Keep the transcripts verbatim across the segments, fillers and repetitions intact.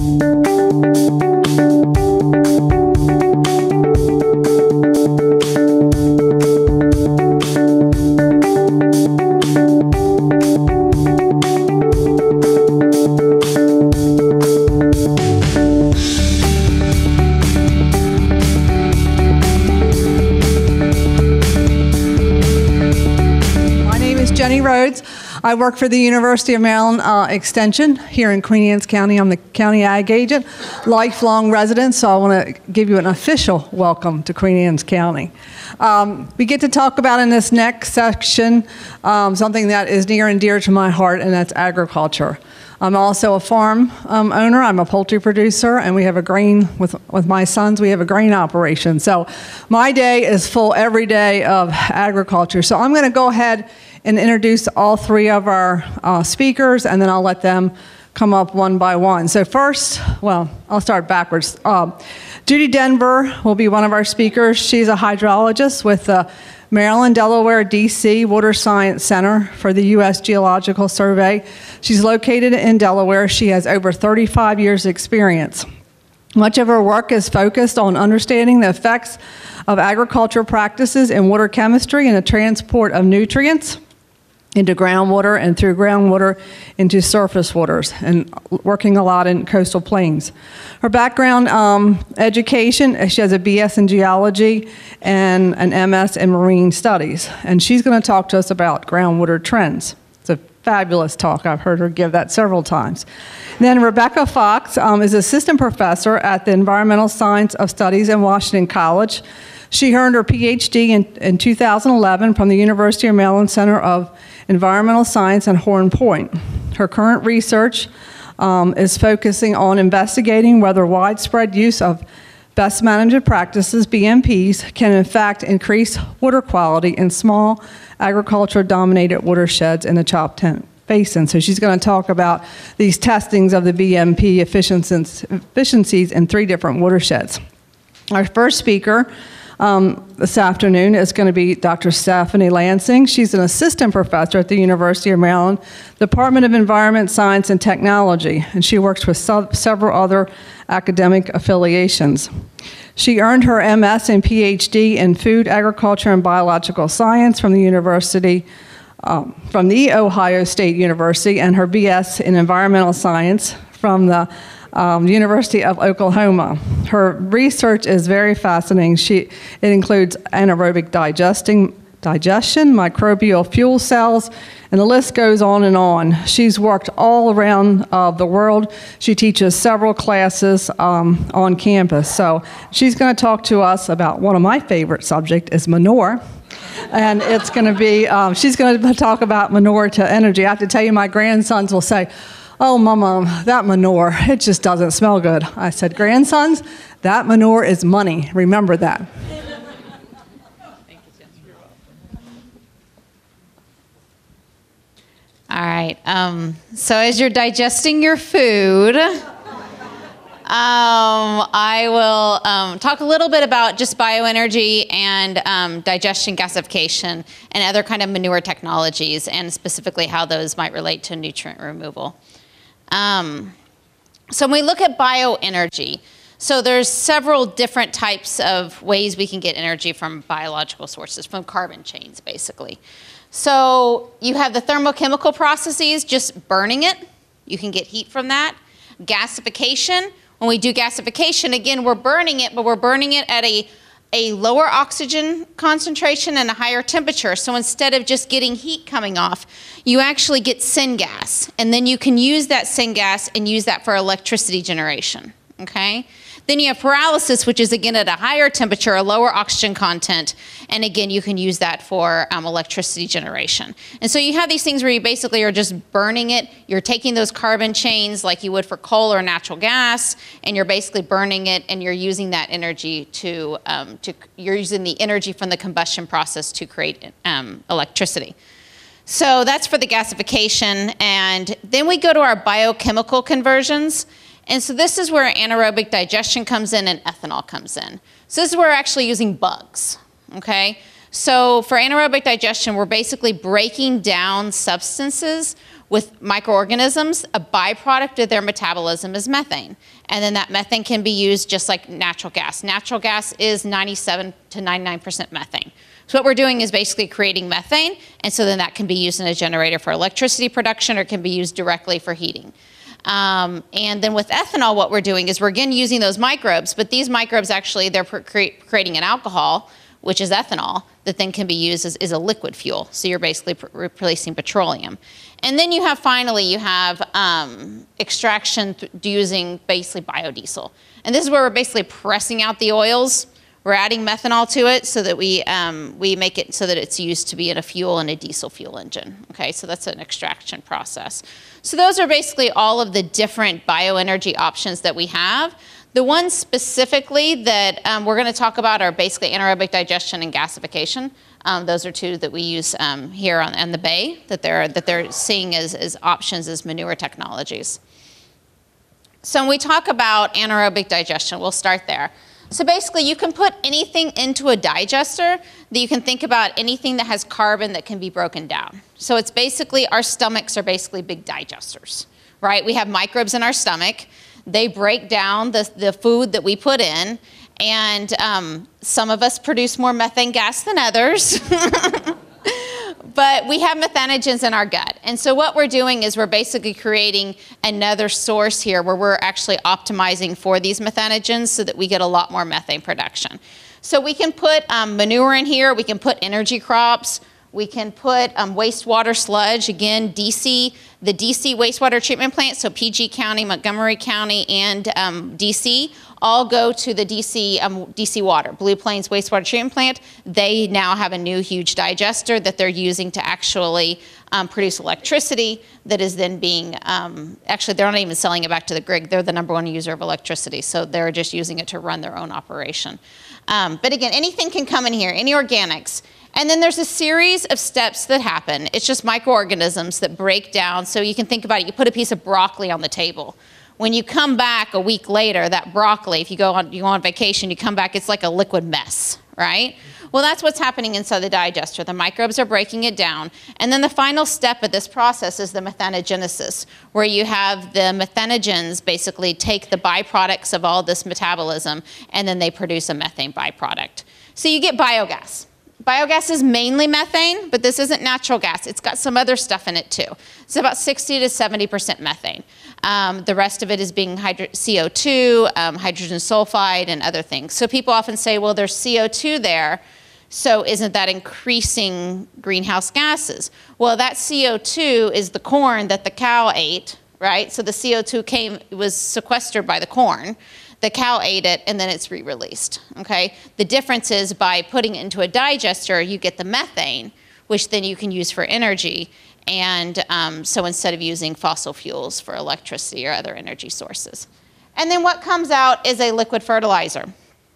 I work for the University of Maryland uh, Extension here in Queen Anne's County. I'm the county ag agent, lifelong resident, so I want to give you an official welcome to Queen Anne's County. Um, we get to talk about in this next section um, something that is near and dear to my heart, and that's agriculture. I'm also a farm um, owner. I'm a poultry producer, and we have a grain, with, with my sons, we have a grain operation. So my day is full every day of agriculture. So I'm going to go ahead and introduce all three of our uh, speakers, and then I'll let them come up one by one. So first, well, I'll start backwards. Uh, Judy Denver will be one of our speakers. She's a hydrologist with the Maryland-Delaware-D C Water Science Center for the U S Geological Survey. She's located in Delaware. She has over thirty-five years experience. Much of her work is focused on understanding the effects of agricultural practices in water chemistry and the transport of nutrients into groundwater and through groundwater into surface waters, and working a lot in coastal plains. Her background um, education, she has a B S in geology and an M S in marine studies, and she's going to talk to us about groundwater trends. It's a fabulous talk. I've heard her give that several times. Then Rebecca Fox um, is assistant professor at the Environmental Science of Studies in Washington College. She earned her P H D in, in two thousand eleven from the University of Maryland Center of Environmental Science in Horn Point. Her current research um, is focusing on investigating whether widespread use of best management practices, B M Ps, can in fact increase water quality in small agriculture-dominated watersheds in the Choptank Basin. So she's going to talk about these testings of the B M P efficiencies, efficiencies in three different watersheds. Our first speaker Um, this afternoon is going to be Doctor Stephanie Lansing. She's an assistant professor at the University of Maryland, Department of Environment, Science, and Technology, and she works with so several other academic affiliations. She earned her M S and P H D in Food, Agriculture, and Biological Science from the University, um, from the Ohio State University, and her B S in Environmental Science from the Um, University of Oklahoma. Her research is very fascinating. She, it includes anaerobic digesting, digestion, microbial fuel cells, and the list goes on and on. She's worked all around uh, the world. She teaches several classes um, on campus. So she's going to talk to us about one of my favorite subjects is manure. And it's going to be, um, she's going to talk about manure to energy. I have to tell you, my grandsons will say, "Oh, Mama, that manure, it just doesn't smell good." I said, "Grandsons, that manure is money. Remember that." All right. Um, so as you're digesting your food, um, I will um, talk a little bit about just bioenergy and um, digestion gasification and other kind of manure technologies, and specifically how those might relate to nutrient removal. Um, so when we look at bioenergy, so there's several different types of ways we can get energy from biological sources, from carbon chains, basically. So you have the thermochemical processes, just burning it. You can get heat from that. Gasification, when we do gasification, again, we're burning it, but we're burning it at a a lower oxygen concentration and a higher temperature. So instead of just getting heat coming off, you actually get syngas. And then you can use that syngas and use that for electricity generation, okay? Then you have pyrolysis, which is again at a higher temperature, a lower oxygen content, and again, you can use that for um, electricity generation. And so you have these things where you basically are just burning it. You're taking those carbon chains like you would for coal or natural gas, and you're basically burning it, and you're using that energy to, um, to you're using the energy from the combustion process to create um, electricity. So that's for the gasification, and then we go to our biochemical conversions. And so this is where anaerobic digestion comes in and ethanol comes in. So this is where we're actually using bugs, okay? So for anaerobic digestion, we're basically breaking down substances with microorganisms, a byproduct of their metabolism is methane. And then that methane can be used just like natural gas. Natural gas is ninety-seven to ninety-nine percent methane. So what we're doing is basically creating methane, and so then that can be used in a generator for electricity production, or can be used directly for heating. Um, and then with ethanol, what we're doing is we're again using those microbes, but these microbes actually, they're cre creating an alcohol, which is ethanol, that then can be used as, as a liquid fuel. So you're basically replacing petroleum. And then you have, finally, you have um, extraction using basically biodiesel. And this is where we're basically pressing out the oils. We're adding methanol to it so that we, um, we make it so that it's used to be in a fuel in a diesel fuel engine. Okay, so that's an extraction process. So those are basically all of the different bioenergy options that we have. The ones specifically that um, we're going to talk about are basically anaerobic digestion and gasification. Um, those are two that we use um, here on, on the Bay that they're, that they're seeing as, as options as manure technologies. So when we talk about anaerobic digestion, we'll start there. So basically, you can put anything into a digester that you can think about anything that has carbon that can be broken down. So it's basically, our stomachs are basically big digesters, right? We have microbes in our stomach. They break down the, the food that we put in, and um, some of us produce more methane gas than others. But we have methanogens in our gut. And so what we're doing is we're basically creating another source here where we're actually optimizing for these methanogens so that we get a lot more methane production. So we can put um, manure in here, we can put energy crops, we can put um, wastewater sludge, again, D C, the D C wastewater treatment plant, so P G County, Montgomery County, and um, D C, all go to the D C, um, D C water, Blue Plains wastewater treatment plant. They now have a new huge digester that they're using to actually um, produce electricity that is then being, um, actually they're not even selling it back to the grid, they're the number one user of electricity, so they're just using it to run their own operation. Um, but again, anything can come in here, any organics. And then there's a series of steps that happen. It's just microorganisms that break down. So you can think about it, you put a piece of broccoli on the table. When you come back a week later, that broccoli, if you go on, you go on vacation, you come back, it's like a liquid mess, right? Well, that's what's happening inside the digester. The microbes are breaking it down. And then the final step of this process is the methanogenesis, where you have the methanogens basically take the byproducts of all this metabolism, and then they produce a methane byproduct. So you get biogas. Biogas is mainly methane, but this isn't natural gas. It's got some other stuff in it too. It's about sixty to seventy percent methane. Um, the rest of it is being C O two, um, hydrogen sulfide, and other things. So people often say, well, there's C O two there, so isn't that increasing greenhouse gases? Well, that C O two is the corn that the cow ate, right? So the C O two came, was sequestered by the corn. The cow ate it, and then it's re-released, okay? The difference is by putting it into a digester, you get the methane, which then you can use for energy. And um, so instead of using fossil fuels for electricity or other energy sources. And then what comes out is a liquid fertilizer.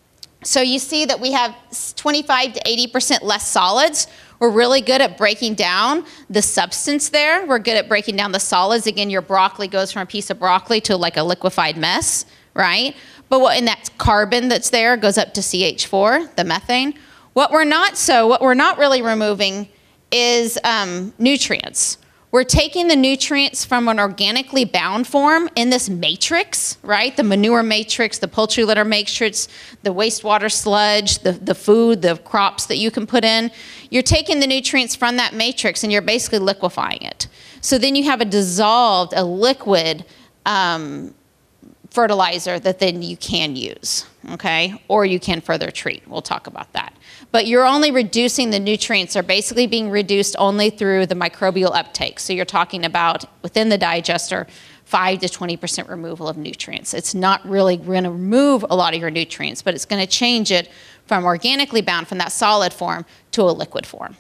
So you see that we have twenty-five to eighty percent less solids. We're really good at breaking down the substance there. We're good at breaking down the solids. Again, your broccoli goes from a piece of broccoli to like a liquefied mess, right? But what in that carbon that's there goes up to C H four, the methane. What we're not so, what we're not really removing is um, nutrients. We're taking the nutrients from an organically bound form in this matrix, right? The manure matrix, the poultry litter matrix, the wastewater sludge, the, the food, the crops that you can put in. You're taking the nutrients from that matrix and you're basically liquefying it. So then you have a dissolved, a liquid um, fertilizer that then you can use, okay? Or you can further treat. We'll talk about that. But you're only reducing, the nutrients are basically being reduced only through the microbial uptake. So you're talking about, within the digester, five to twenty percent removal of nutrients. It's not really going to remove a lot of your nutrients, but it's going to change it from organically bound, from that solid form, to a liquid form.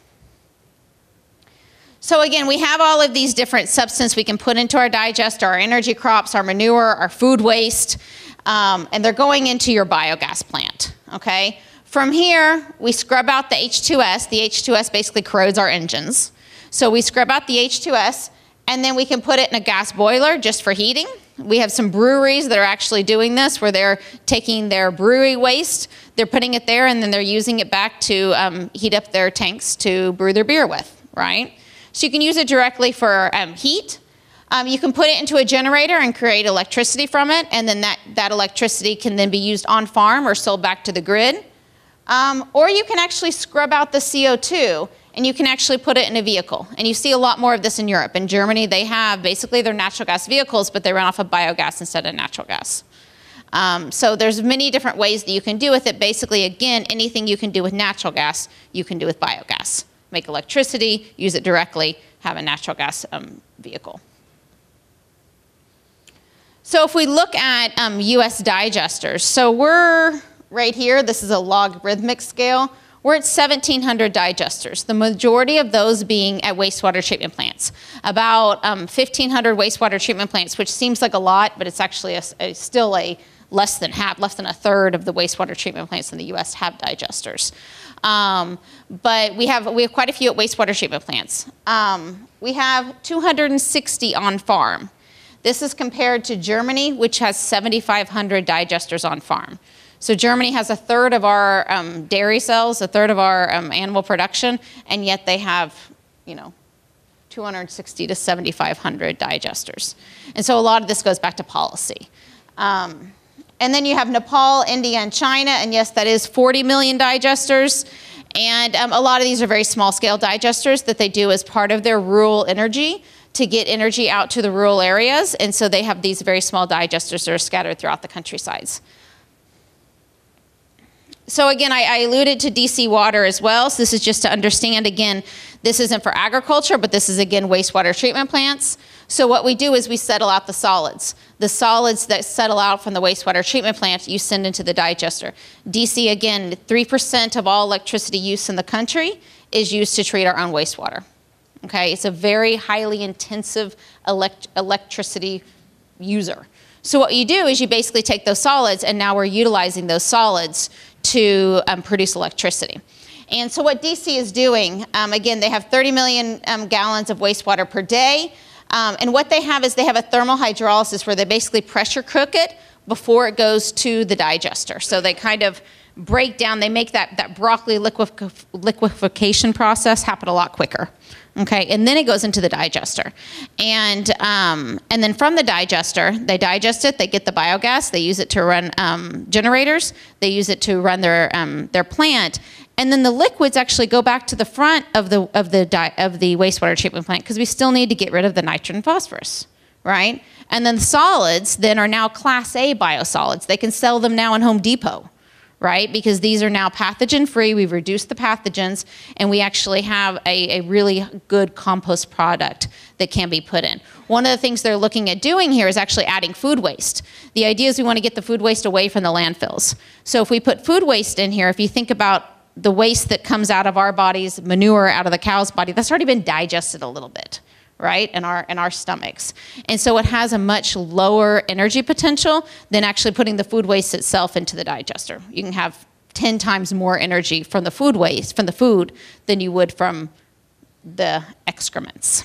So again, we have all of these different substances we can put into our digester, our energy crops, our manure, our food waste, um, and they're going into your biogas plant, okay? From here, we scrub out the H two S. The H two S basically corrodes our engines. So we scrub out the H two S, and then we can put it in a gas boiler just for heating. We have some breweries that are actually doing this, where they're taking their brewery waste, they're putting it there, and then they're using it back to um, heat up their tanks to brew their beer with, right? So you can use it directly for um, heat, Um, you can put it into a generator and create electricity from it, and then that, that electricity can then be used on farm or sold back to the grid. Um, or you can actually scrub out the C O two, and you can actually put it in a vehicle. And you see a lot more of this in Europe. In Germany, they have basically their natural gas vehicles, but they run off of biogas instead of natural gas. Um, so there's many different ways that you can do with it. Basically, again, anything you can do with natural gas, you can do with biogas. Make electricity, use it directly, have a natural gas um, vehicle. So if we look at um, U S digesters, so we're right here, this is a logarithmic scale. We're at seventeen hundred digesters, the majority of those being at wastewater treatment plants. About um, fifteen hundred wastewater treatment plants, which seems like a lot, but it's actually a, a, still a less than half, less than a third of the wastewater treatment plants in the U S have digesters. Um, but we have, we have quite a few at wastewater treatment plants. Um, we have two hundred sixty on farm. This is compared to Germany, which has seventy-five hundred digesters on farm. So Germany has a third of our um, dairy cells, a third of our um, animal production, and yet they have, you know, two hundred sixty to seventy-five hundred digesters. And so a lot of this goes back to policy. Um, and then you have Nepal, India, and China, and yes, that is forty million digesters. And um, a lot of these are very small scale digesters that they do as part of their rural energy to get energy out to the rural areas. And so they have these very small digesters that are scattered throughout the countrysides. So again, I, I alluded to D C water as well. So this is just to understand, again, this isn't for agriculture, but this is, again, wastewater treatment plants. So what we do is we settle out the solids. The solids that settle out from the wastewater treatment plant, you send into the digester. D C, again, three percent of all electricity use in the country is used to treat our own wastewater. Okay, it's a very highly intensive elect electricity user. So what you do is you basically take those solids, and now we're utilizing those solids to um, produce electricity. And so what D C is doing, um, again, they have thirty million um, gallons of wastewater per day. Um, and what they have is they have a thermal hydrolysis where they basically pressure cook it before it goes to the digester. So they kind of break down, they make that, that broccoli liquef liquefaction process happen a lot quicker. Okay, and then it goes into the digester. And, um, and then from the digester, they digest it, they get the biogas, they use it to run um, generators, they use it to run their, um, their plant, and then the liquids actually go back to the front of the, of the, di of the wastewater treatment plant because we still need to get rid of the nitrogen and phosphorus, right? And then the solids then are now Class A biosolids. They can sell them now in Home Depot, right? Because these are now pathogen-free, we've reduced the pathogens, and we actually have a, a really good compost product that can be put in. One of the things they're looking at doing here is actually adding food waste. The idea is we want to get the food waste away from the landfills. So if we put food waste in here, if you think about the waste that comes out of our bodies, manure out of the cow's body, that's already been digested a little bit, right, in our, in our stomachs. And so it has a much lower energy potential than actually putting the food waste itself into the digester. You can have ten times more energy from the food waste, from the food, than you would from the excrements.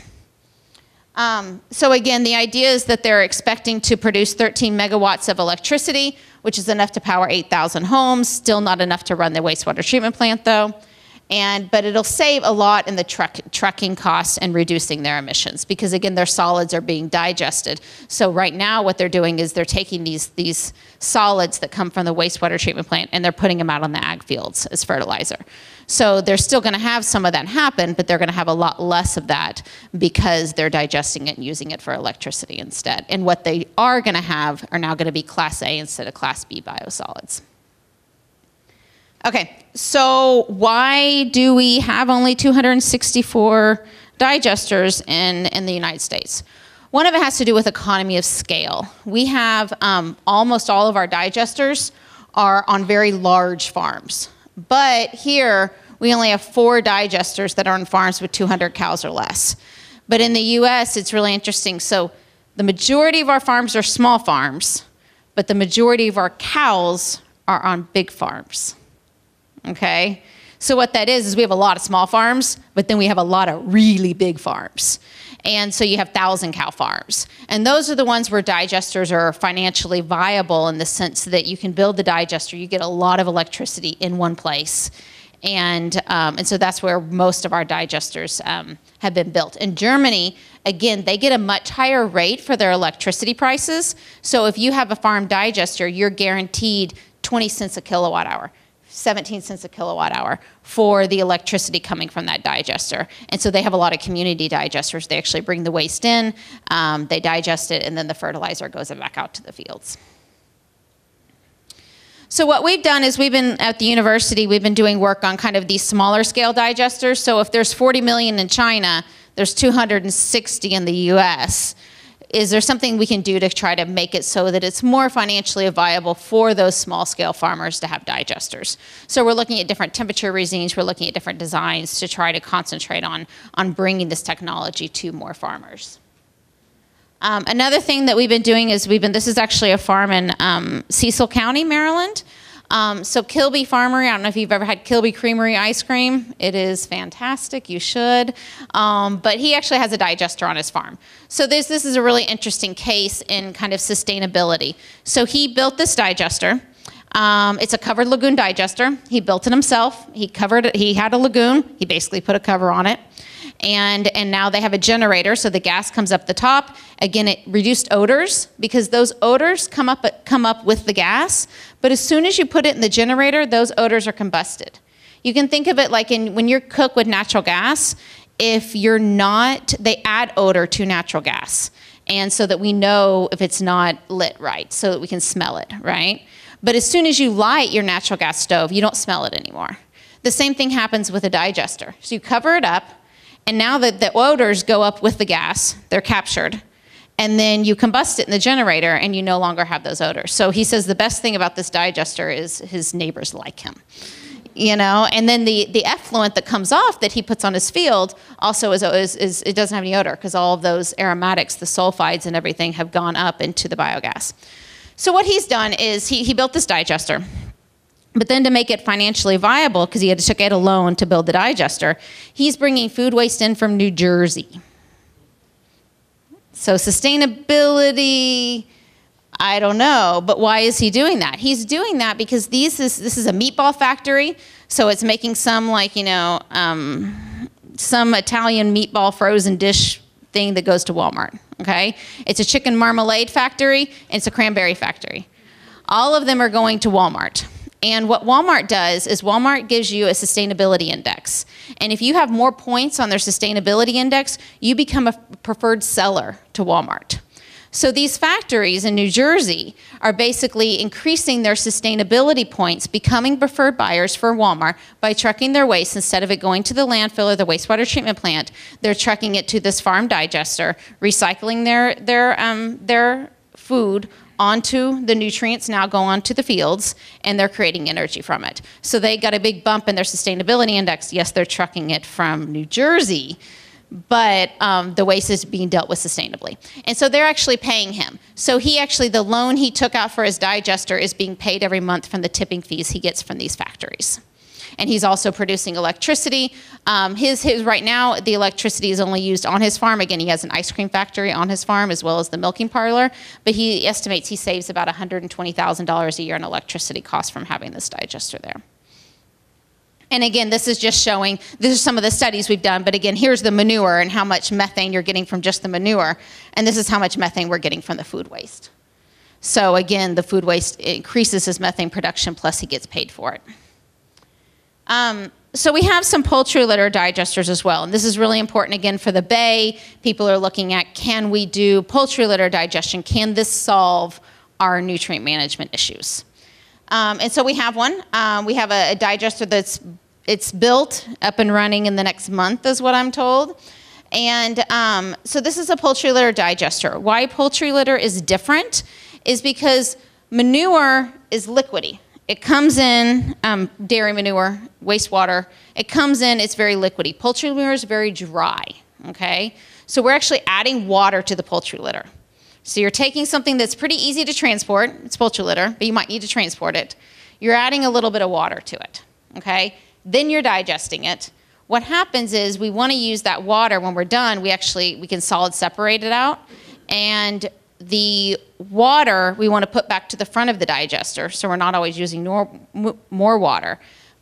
Um, so again, the idea is that they're expecting to produce thirteen megawatts of electricity, which is enough to power eight thousand homes, still not enough to run the wastewater treatment plant though. And, but it'll save a lot in the truck, trucking costs and reducing their emissions because again, their solids are being digested. So right now what they're doing is they're taking these, these solids that come from the wastewater treatment plant and they're putting them out on the ag fields as fertilizer. So they're still gonna have some of that happen, but they're gonna have a lot less of that because they're digesting it and using it for electricity instead. And what they are gonna have are now gonna be Class A instead of Class B biosolids. Okay, so why do we have only two hundred sixty-four digesters in, in the United States? One of it has to do with economy of scale. We have um, almost all of our digesters are on very large farms. But here, we only have four digesters that are on farms with two hundred cows or less. But in the U S, it's really interesting. So the majority of our farms are small farms, but the majority of our cows are on big farms. Okay, so what that is is we have a lot of small farms, but then we have a lot of really big farms. And so you have thousand cow farms. And those are the ones where digesters are financially viable in the sense that you can build the digester, you get a lot of electricity in one place, And, um, and so that's where most of our digesters um, have been built. In Germany, again, they get a much higher rate for their electricity prices. So if you have a farm digester, you're guaranteed twenty cents a kilowatt hour, seventeen cents a kilowatt hour for the electricity coming from that digester. And so they have a lot of community digesters. They actually bring the waste in, um, they digest it, and then the fertilizer goes back out to the fields. So what we've done is we've been, at the university, we've been doing work on kind of these smaller scale digesters. So if there's forty million in China, there's two hundred sixty in the U S. Is there something we can do to try to make it so that it's more financially viable for those small scale farmers to have digesters? So we're looking at different temperature regimes, we're looking at different designs to try to concentrate on, on bringing this technology to more farmers. Um, another thing that we've been doing is we've been, this is actually a farm in um, Cecil County, Maryland. Um, so Kilby Farmery, I don't know if you've ever had Kilby Creamery ice cream. It is fantastic, you should. Um, but he actually has a digester on his farm. So this, this is a really interesting case in kind of sustainability. So he built this digester. Um, it's a covered lagoon digester. He built it himself. He covered it, he had a lagoon. He basically put a cover on it. And, and now they have a generator, so the gas comes up the top. Again, it reduced odors, because those odors come up, come up with the gas, but as soon as you put it in the generator, those odors are combusted. You can think of it like in, when you cook with natural gas, if you're not, they add odor to natural gas, and so that we know if it's not lit right, so that we can smell it, right? But as soon as you light your natural gas stove, you don't smell it anymore. The same thing happens with a digester. So you cover it up, and now that the odors go up with the gas, they're captured, and then you combust it in the generator and you no longer have those odors. So he says the best thing about this digester is his neighbors like him, you know? And then the, the effluent that comes off that he puts on his field also is, is, is it doesn't have any odor, because all of those aromatics, the sulfides and everything, have gone up into the biogas. So what he's done is he, he built this digester. But then to make it financially viable, because he had to take out a loan to build the digester, he's bringing food waste in from New Jersey. So sustainability, I don't know, but why is he doing that? He's doing that because these is, this is a meatball factory, so it's making some, like, you know, um, some Italian meatball frozen dish thing that goes to Walmart, okay? It's a chicken marmalade factory, and it's a cranberry factory. All of them are going to Walmart. And what Walmart does is Walmart gives you a sustainability index. And if you have more points on their sustainability index, you become a preferred seller to Walmart. So these factories in New Jersey are basically increasing their sustainability points, becoming preferred buyers for Walmart by trucking their waste. Instead of it going to the landfill or the wastewater treatment plant, they're trucking it to this farm digester, recycling their, their, um, their food onto the nutrients, now go onto the fields, and they're creating energy from it. So they got a big bump in their sustainability index. Yes, they're trucking it from New Jersey, but um, the waste is being dealt with sustainably. And so they're actually paying him. So he actually, the loan he took out for his digester is being paid every month from the tipping fees he gets from these factories. And he's also producing electricity. Um, his, his, right now, the electricity is only used on his farm. Again, he has an ice cream factory on his farm as well as the milking parlor, but he estimates he saves about one hundred twenty thousand dollars a year in electricity costs from having this digester there. And again, this is just showing, these are some of the studies we've done, but again, here's the manure and how much methane you're getting from just the manure, and this is how much methane we're getting from the food waste. So again, the food waste increases his methane production, plus he gets paid for it. Um, so we have some poultry litter digesters as well, and this is really important again for the bay. People are looking at, can we do poultry litter digestion? Can this solve our nutrient management issues? Um, and so we have one. Um, we have a, a digester that's it's built, up and running in the next month is what I'm told. And um, so this is a poultry litter digester. Why poultry litter is different is because manure is liquidy. It comes in, um, dairy manure, wastewater, it comes in, it's very liquidy. Poultry manure is very dry, okay? So we're actually adding water to the poultry litter. So you're taking something that's pretty easy to transport, it's poultry litter, but you might need to transport it. You're adding a little bit of water to it, okay? Then you're digesting it. What happens is we want to use that water when we're done, we actually, we can solid separate it out, and the water we want to put back to the front of the digester, so we're not always using more, more water.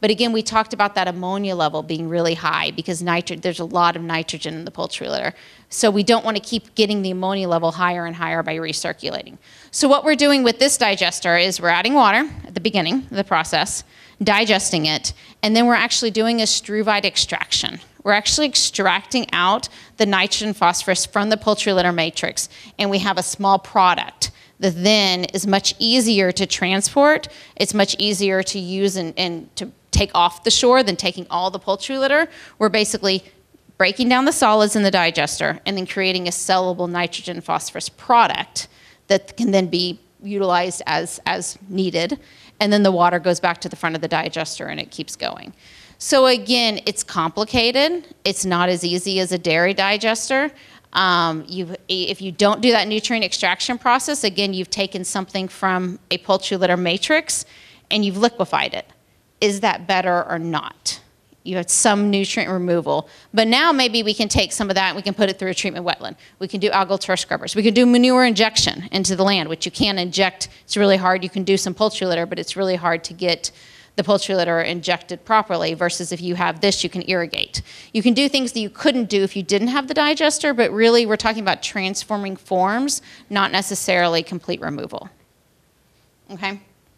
But again, we talked about that ammonia level being really high because nitro there's a lot of nitrogen in the poultry litter. So we don't want to keep getting the ammonia level higher and higher by recirculating. So what we're doing with this digester is we're adding water at the beginning of the process, digesting it, and then we're actually doing a struvite extraction. We're actually extracting out the nitrogen phosphorus from the poultry litter matrix, and we have a small product that then is much easier to transport. It's much easier to use and, and to take off the shore than taking all the poultry litter. We're basically breaking down the solids in the digester and then creating a sellable nitrogen phosphorus product that can then be utilized as, as needed. And then the water goes back to the front of the digester and it keeps going. So again, it's complicated. It's not as easy as a dairy digester. Um, you've, if you don't do that nutrient extraction process, again, you've taken something from a poultry litter matrix and you've liquefied it. Is that better or not? You have some nutrient removal. But now maybe we can take some of that and we can put it through a treatment wetland. We can do algal turf scrubbers. We can do manure injection into the land, which you can't inject. It's really hard. You can do some poultry litter, but it's really hard to get the poultry litter injected properly versus if you have this, you can irrigate. You can do things that you couldn't do if you didn't have the digester, but really we're talking about transforming forms, not necessarily complete removal. Okay?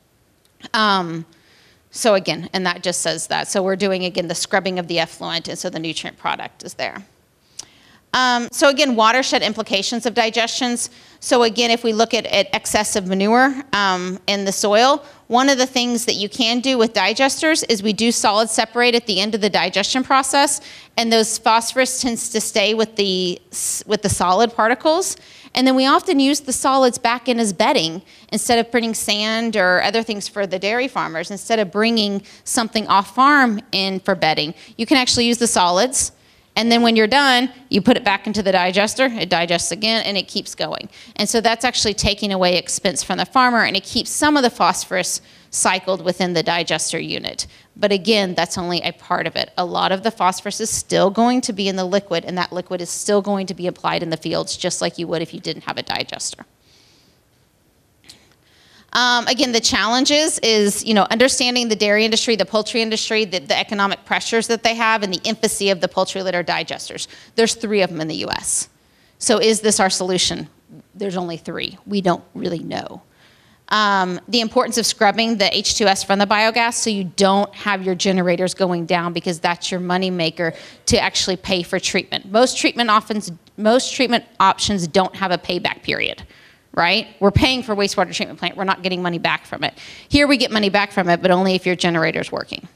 Um, so again, and that just says that. So we're doing, again, the scrubbing of the effluent, and so the nutrient product is there. Um, so again, watershed implications of digestions. So again, if we look at, at excessive manure um, in the soil, one of the things that you can do with digesters is we do solid separate at the end of the digestion process, and those phosphorus tends to stay with the, with the solid particles. And then we often use the solids back in as bedding instead of putting sand or other things for the dairy farmers. Instead of bringing something off farm in for bedding, you can actually use the solids. And then when you're done, you put it back into the digester, it digests again, and it keeps going. And so that's actually taking away expense from the farmer, and it keeps some of the phosphorus cycled within the digester unit. But again, that's only a part of it. A lot of the phosphorus is still going to be in the liquid, and that liquid is still going to be applied in the fields just like you would if you didn't have a digester. Um, again, the challenges is, you know, understanding the dairy industry, the poultry industry, the, the economic pressures that they have, and the infancy of the poultry litter digesters. There's three of them in the U S. So is this our solution? There's only three. We don't really know. Um, the importance of scrubbing the H two S from the biogas so you don't have your generators going down, because that's your money maker to actually pay for treatment. Most treatment options, most treatment options don't have a payback period. Right? We're paying for wastewater treatment plant. We're not getting money back from it. Here we get money back from it, but only if your generator's working.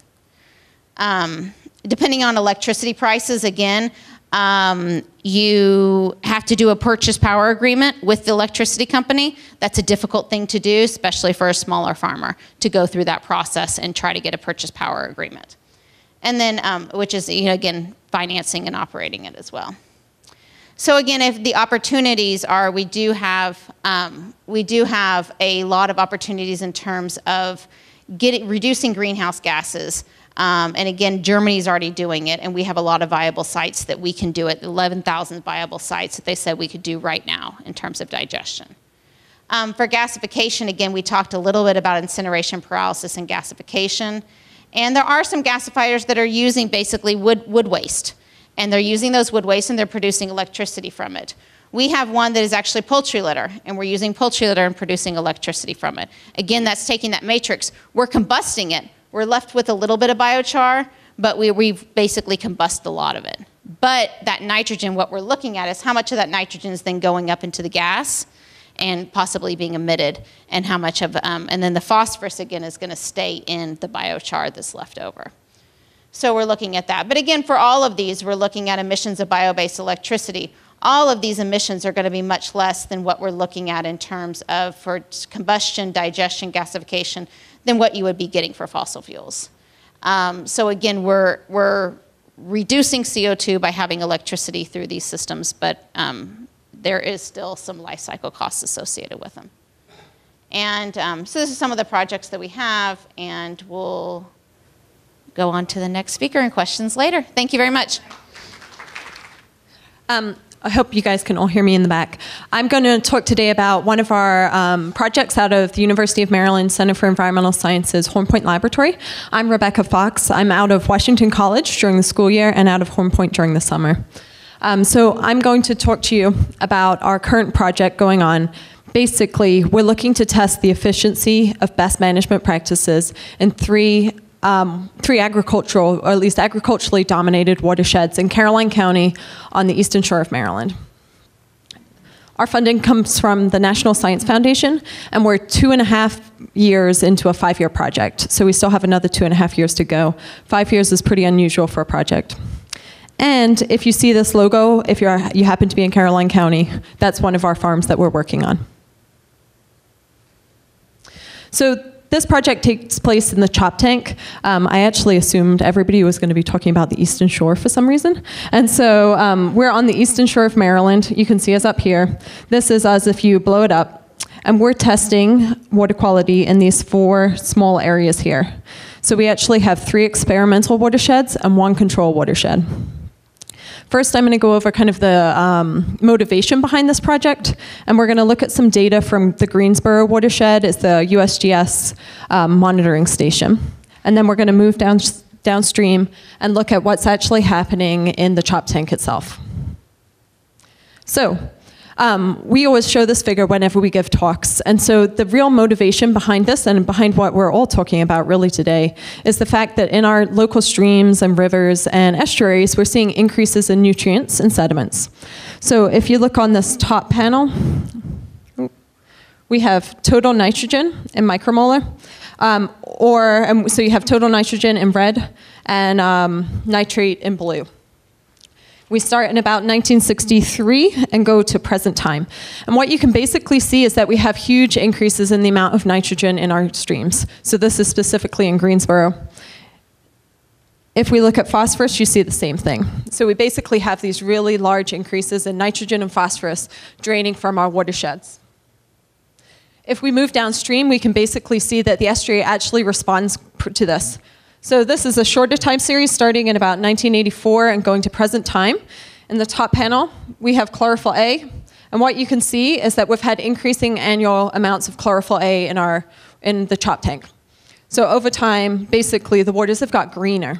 Um, depending on electricity prices, again, um, you have to do a purchase power agreement with the electricity company. That's a difficult thing to do, especially for a smaller farmer, to go through that process and try to get a purchase power agreement. And then, um, which is, you know, again, financing and operating it as well. So again, if the opportunities are, we do have, um, we do have a lot of opportunities in terms of getting, reducing greenhouse gases. Um, and again, Germany's already doing it, and we have a lot of viable sites that we can do it, eleven thousand viable sites that they said we could do right now in terms of digestion. Um, for gasification, again, we talked a little bit about incineration pyrolysis and gasification. And there are some gasifiers that are using basically wood, wood waste. And they're using those wood waste and they're producing electricity from it. We have one that is actually poultry litter, and we're using poultry litter and producing electricity from it. Again, that's taking that matrix. We're combusting it. We're left with a little bit of biochar, but we, we've basically combusted a lot of it. But that nitrogen, what we're looking at is how much of that nitrogen is then going up into the gas and possibly being emitted, and how much of, um, and then the phosphorus, again, is going to stay in the biochar that's left over. So we're looking at that. But again, for all of these, we're looking at emissions of bio-based electricity. All of these emissions are going to be much less than what we're looking at in terms of for combustion, digestion, gasification, than what you would be getting for fossil fuels. Um, so again, we're, we're reducing C O two by having electricity through these systems, but um, there is still some life cycle costs associated with them. And um, so this is some of the projects that we have, and we'll go on to the next speaker and questions later. Thank you very much. Um, I hope you guys can all hear me in the back. I'm going to talk today about one of our um, projects out of the University of Maryland Center for Environmental Sciences Horn Point Laboratory. I'm Rebecca Fox. I'm out of Washington College during the school year and out of Horn Point during the summer. Um, so I'm going to talk to you about our current project going on. Basically, we're looking to test the efficiency of best management practices in three Um, three agricultural, or at least agriculturally dominated watersheds in Caroline County on the eastern shore of Maryland. Our funding comes from the National Science Foundation, and we're two and a half years into a five-year project. So we still have another two and a half years to go. Five years is pretty unusual for a project. And if you see this logo, if you're, you happen to be in Caroline County, that's one of our farms that we're working on. So this project takes place in the chop tank. Um, I actually assumed everybody was going to be talking about the eastern shore for some reason. And so um, we're on the eastern shore of Maryland. You can see us up here. This is us if you blow it up. And we're testing water quality in these four small areas here. So we actually have three experimental watersheds and one control watershed. First, I'm going to go over kind of the um, motivation behind this project, and we're going to look at some data from the Greensboro watershed. It's the U S G S um, monitoring station. And then we're going to move down, downstream and look at what's actually happening in the chop tank itself. So, Um, we always show this figure whenever we give talks. And so the real motivation behind this and behind what we're all talking about really today is the fact that in our local streams and rivers and estuaries, we're seeing increases in nutrients and sediments. So if you look on this top panel, we have total nitrogen in micromolar, um, or um, so you have total nitrogen in red and um, nitrate in blue. We start in about nineteen sixty-three and go to present time. And what you can basically see is that we have huge increases in the amount of nitrogen in our streams. So this is specifically in Greensboro. If we look at phosphorus, you see the same thing. So we basically have these really large increases in nitrogen and phosphorus draining from our watersheds. If we move downstream, we can basically see that the estuary actually responds to this. So this is a shorter time series starting in about nineteen eighty-four and going to present time. In the top panel, we have chlorophyll A. And what you can see is that we've had increasing annual amounts of chlorophyll A in, our, in the chop tank. So over time, basically, the waters have got greener.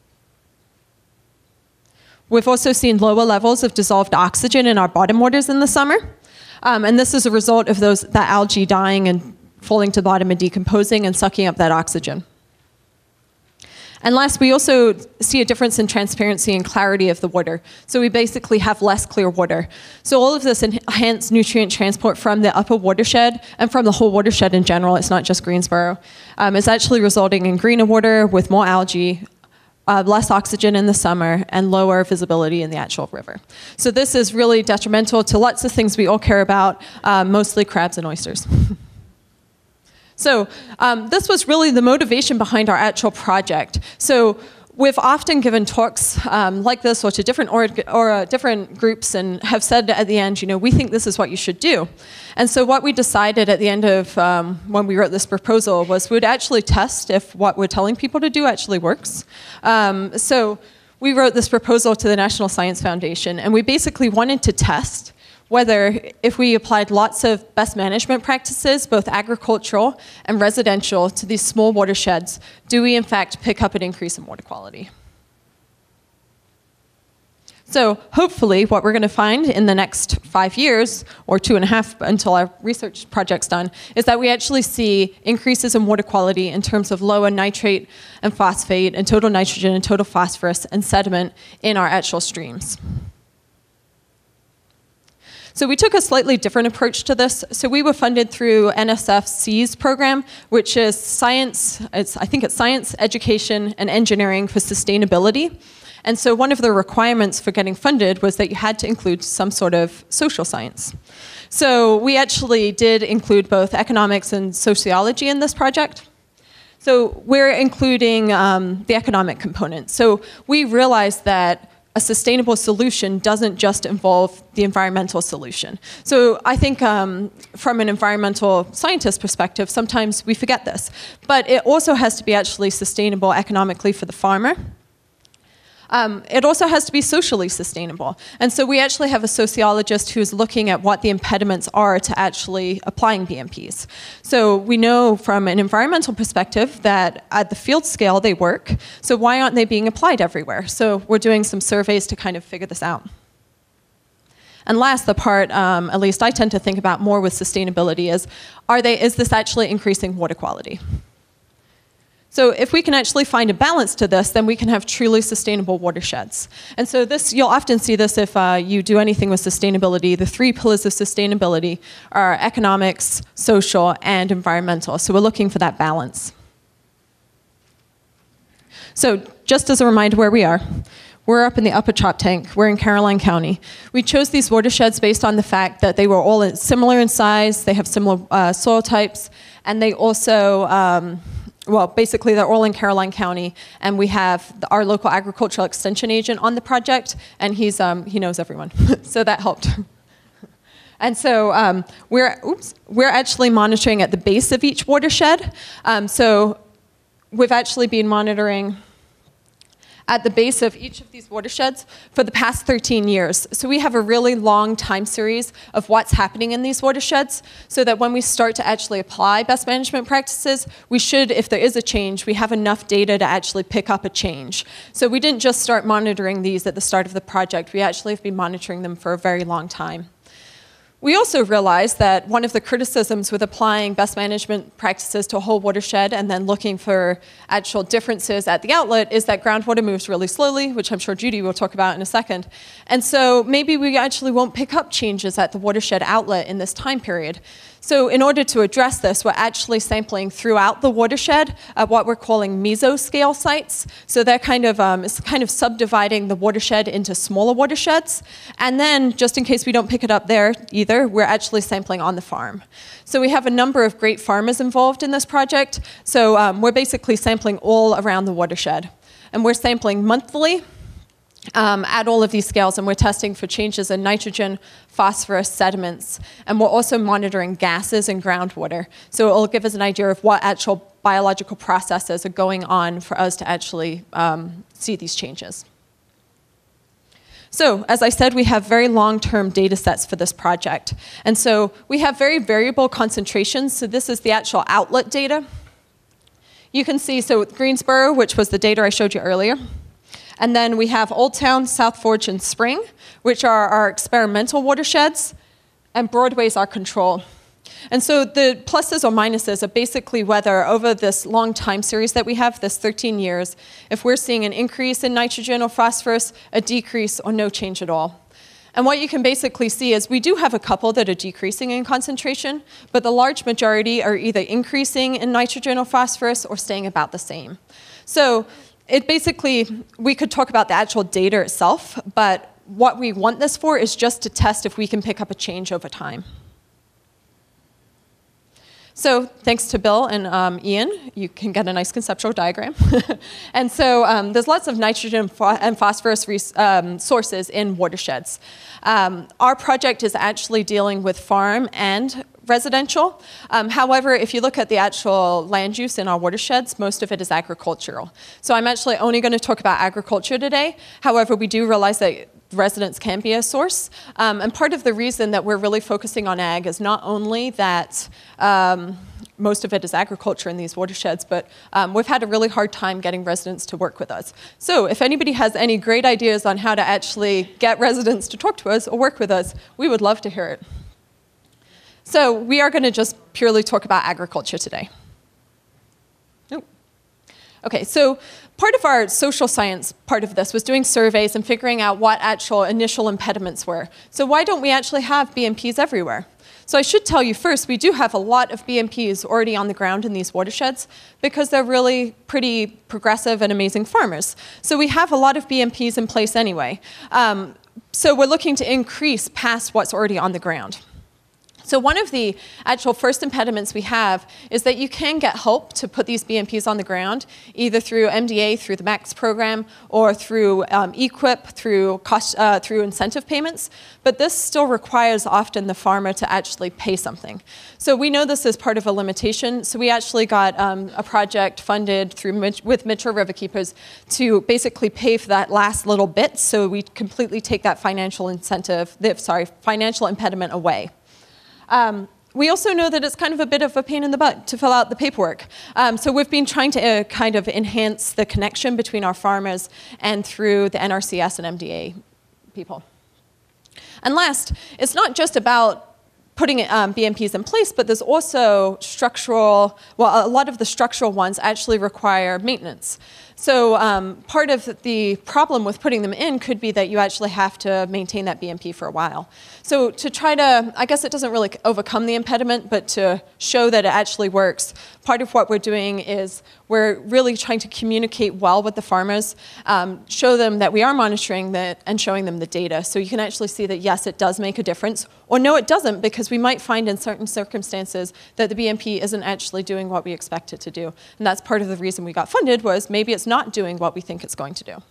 We've also seen lower levels of dissolved oxygen in our bottom waters in the summer. Um, and this is a result of those, that algae dying and falling to the bottom and decomposing and sucking up that oxygen. And last, we also see a difference in transparency and clarity of the water. So we basically have less clear water. So all of this enhanced nutrient transport from the upper watershed and from the whole watershed in general, it's not just Greensboro, um, is actually resulting in greener water with more algae, uh, less oxygen in the summer, and lower visibility in the actual river. So this is really detrimental to lots of things we all care about, uh, mostly crabs and oysters. So um, this was really the motivation behind our actual project. So we've often given talks um, like this or to different, or, or, uh, different groups and have said at the end, you know, we think this is what you should do. And so what we decided at the end of um, when we wrote this proposal was we'd actually test if what we're telling people to do actually works. Um, so we wrote this proposal to the National Science Foundation, and we basically wanted to test whether if we applied lots of best management practices, both agricultural and residential, to these small watersheds, do we in fact pick up an increase in water quality? So hopefully what we're going to find in the next five years, or two and a half until our research project's done, is that we actually see increases in water quality in terms of lower nitrate and phosphate and total nitrogen and total phosphorus and sediment in our actual streams. So we took a slightly different approach to this. So we were funded through N S F C's program, which is science, it's, I think it's science, education, and engineering for sustainability. And so one of the requirements for getting funded was that you had to include some sort of social science. So we actually did include both economics and sociology in this project. So we're including um, the economic component. So we realized that a sustainable solution doesn't just involve the environmental solution. So I think um, from an environmental scientist perspective, sometimes we forget this. But it also has to be actually sustainable economically for the farmer. Um, it also has to be socially sustainable. And so we actually have a sociologist who's looking at what the impediments are to actually applying B M Ps. So we know from an environmental perspective that at the field scale they work, so why aren't they being applied everywhere? So we're doing some surveys to kind of figure this out. And last, the part, um, at least I tend to think about more with sustainability is, are they, is this actually increasing water quality? So if we can actually find a balance to this, then we can have truly sustainable watersheds. And so this, you'll often see this if uh, you do anything with sustainability. The three pillars of sustainability are economics, social, and environmental. So we're looking for that balance. So just as a reminder where we are, we're up in the upper Choptank. We're in Caroline County. We chose these watersheds based on the fact that they were all similar in size, they have similar uh, soil types, and they also, um, well, basically they're all in Caroline County, and we have the, our local agricultural extension agent on the project, and he's, um, he knows everyone, so that helped. And so um, we're, oops, we're actually monitoring at the base of each watershed. Um, so we've actually been monitoring at the base of each of these watersheds for the past thirteen years. So we have a really long time series of what's happening in these watersheds, so that when we start to actually apply best management practices, we should, if there is a change, we have enough data to actually pick up a change. So we didn't just start monitoring these at the start of the project, we actually have been monitoring them for a very long time. We also realized that one of the criticisms with applying best management practices to a whole watershed and then looking for actual differences at the outlet is that groundwater moves really slowly, which I'm sure Judy will talk about in a second. And so maybe we actually won't pick up changes at the watershed outlet in this time period. So in order to address this, we're actually sampling throughout the watershed at what we're calling mesoscale sites. So they're kind of, um, it's kind of subdividing the watershed into smaller watersheds. And then, just in case we don't pick it up there either, we're actually sampling on the farm. So we have a number of great farmers involved in this project. So um, we're basically sampling all around the watershed. And we're sampling monthly Um, at all of these scales, and we're testing for changes in nitrogen, phosphorus, sediments, and we're also monitoring gases and groundwater. So it'll give us an idea of what actual biological processes are going on for us to actually um, see these changes. So, as I said, we have very long-term data sets for this project. And so we have very variable concentrations. So this is the actual outlet data. You can see, so Greensboro, which was the data I showed you earlier. And then we have Old Town, South Forge, and Spring, which are our experimental watersheds, and Broadway's our control. And so the pluses or minuses are basically whether over this long time series that we have, this thirteen years, if we're seeing an increase in nitrogen or phosphorus, a decrease, or no change at all. And what you can basically see is we do have a couple that are decreasing in concentration, but the large majority are either increasing in nitrogen or phosphorus or staying about the same. So it basically, we could talk about the actual data itself, but what we want this for is just to test if we can pick up a change over time. So thanks to Bill and um, Ian, you can get a nice conceptual diagram. And so um, there's lots of nitrogen and phosphorus um, sources in watersheds. Um, our project is actually dealing with farm and residential. Um, however, if you look at the actual land use in our watersheds, most of it is agricultural. So I'm actually only going to talk about agriculture today. However, we do realize that residents can be a source. Um, and part of the reason that we're really focusing on ag is not only that um, most of it is agriculture in these watersheds, but um, we've had a really hard time getting residents to work with us. So if anybody has any great ideas on how to actually get residents to talk to us or work with us, we would love to hear it. So we are going to just purely talk about agriculture today. Oh. Okay, so part of our social science part of this was doing surveys and figuring out what actual initial impediments were. So why don't we actually have B M Ps everywhere? So I should tell you first, we do have a lot of B M Ps already on the ground in these watersheds because they're really pretty progressive and amazing farmers. So we have a lot of B M Ps in place anyway. Um, so we're looking to increase past what's already on the ground. So one of the actual first impediments we have is that you can get help to put these B M Ps on the ground, either through M D A, through the MAX program, or through um, E Q I P, through, cost, uh, through incentive payments. But this still requires often the farmer to actually pay something. So we know this is part of a limitation. So we actually got um, a project funded through Mitch, with Mitchell Riverkeepers to basically pay for that last little bit. So we completely take that financial incentive, the, sorry, financial impediment away. Um, we also know that it's kind of a bit of a pain in the butt to fill out the paperwork. Um, so we've been trying to uh, kind of enhance the connection between our farmers and through the N R C S and M D A people. And last, it's not just about putting um, B M Ps in place, but there's also structural, well, a lot of the structural ones actually require maintenance. So um, part of the problem with putting them in could be that you actually have to maintain that B M P for a while. So to try to, I guess it doesn't really overcome the impediment, but to show that it actually works, part of what we're doing is we're really trying to communicate well with the farmers, um, show them that we are monitoring that and showing them the data. So you can actually see that, yes, it does make a difference, or no, it doesn't, because we might find in certain circumstances that the B M P isn't actually doing what we expect it to do. And that's part of the reason we got funded, was maybe it's not doing what we think it's going to do.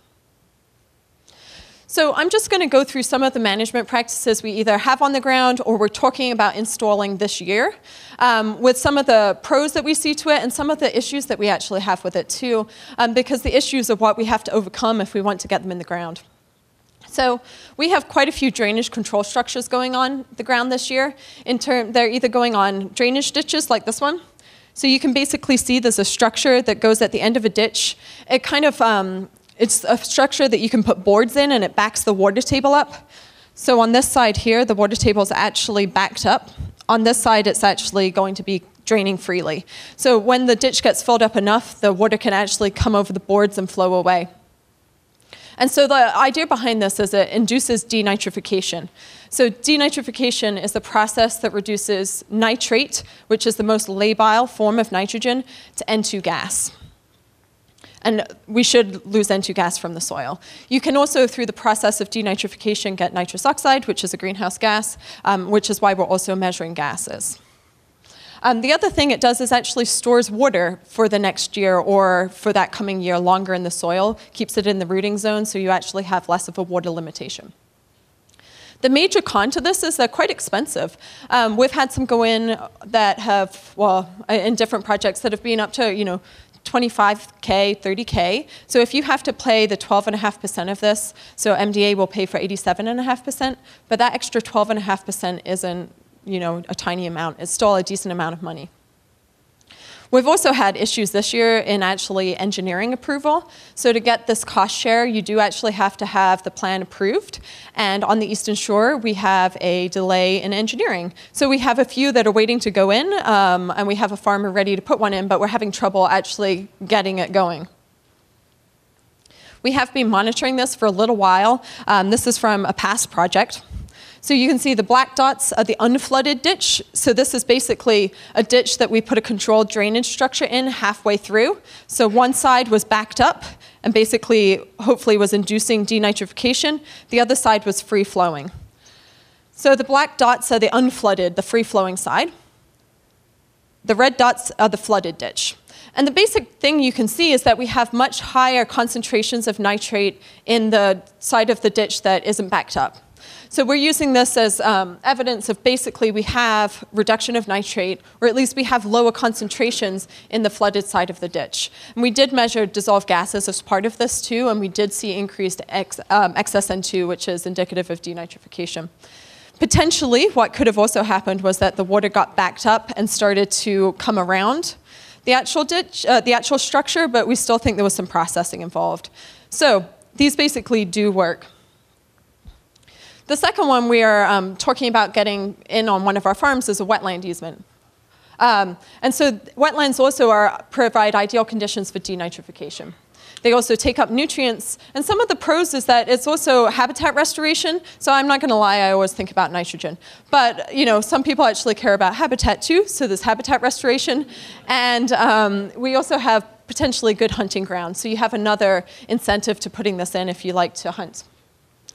So I'm just going to go through some of the management practices we either have on the ground or we're talking about installing this year, um, with some of the pros that we see to it and some of the issues that we actually have with it too, um, because the issues of what we have to overcome if we want to get them in the ground. So we have quite a few drainage control structures going on the ground this year. In term, they're either going on drainage ditches like this one. So you can basically see there's a structure that goes at the end of a ditch. It kind of, um, it's a structure that you can put boards in and it backs the water table up. So on this side here, the water table is actually backed up. On this side, it's actually going to be draining freely. So when the ditch gets filled up enough, the water can actually come over the boards and flow away. And so the idea behind this is it induces denitrification. So denitrification is the process that reduces nitrate, which is the most labile form of nitrogen, to N two gas. And we should lose N two gas from the soil. You can also, through the process of denitrification, get nitrous oxide, which is a greenhouse gas, um, which is why we're also measuring gases. Um, the other thing it does is actually stores water for the next year or for that coming year longer in the soil, keeps it in the rooting zone, so you actually have less of a water limitation. The major con to this is they're quite expensive. Um, we've had some go in that have, well, in different projects that have been up to, you know, twenty-five K, thirty K. So if you have to pay the twelve point five percent of this, so M D A will pay for eighty-seven point five percent, but that extra twelve point five percent isn't, you know, a tiny amount. It's still a decent amount of money. We've also had issues this year in actually engineering approval. So to get this cost share, you do actually have to have the plan approved. And on the Eastern Shore, we have a delay in engineering. So we have a few that are waiting to go in, um, and we have a farmer ready to put one in, but we're having trouble actually getting it going. We have been monitoring this for a little while. Um, this is from a past project. So you can see the black dots are the unflooded ditch. So this is basically a ditch that we put a controlled drainage structure in halfway through. So one side was backed up and basically, hopefully, was inducing denitrification. The other side was free flowing. So the black dots are the unflooded, the free flowing side. The red dots are the flooded ditch. And the basic thing you can see is that we have much higher concentrations of nitrate in the side of the ditch that isn't backed up. So we're using this as um, evidence of basically we have reduction of nitrate, or at least we have lower concentrations in the flooded side of the ditch. And we did measure dissolved gases as part of this too, and we did see increased ex, um, excess N two, which is indicative of denitrification. Potentially, what could have also happened was that the water got backed up and started to come around the actual ditch, uh, the actual structure, but we still think there was some processing involved. So these basically do work. The second one we are um, talking about getting in on one of our farms is a wetland easement. Um, and so wetlands also are, provide ideal conditions for denitrification. They also take up nutrients, and some of the pros is that it's also habitat restoration. So I'm not going to lie, I always think about nitrogen. But you know, some people actually care about habitat too, so there's habitat restoration. And um, we also have potentially good hunting ground. So you have another incentive to putting this in if you like to hunt.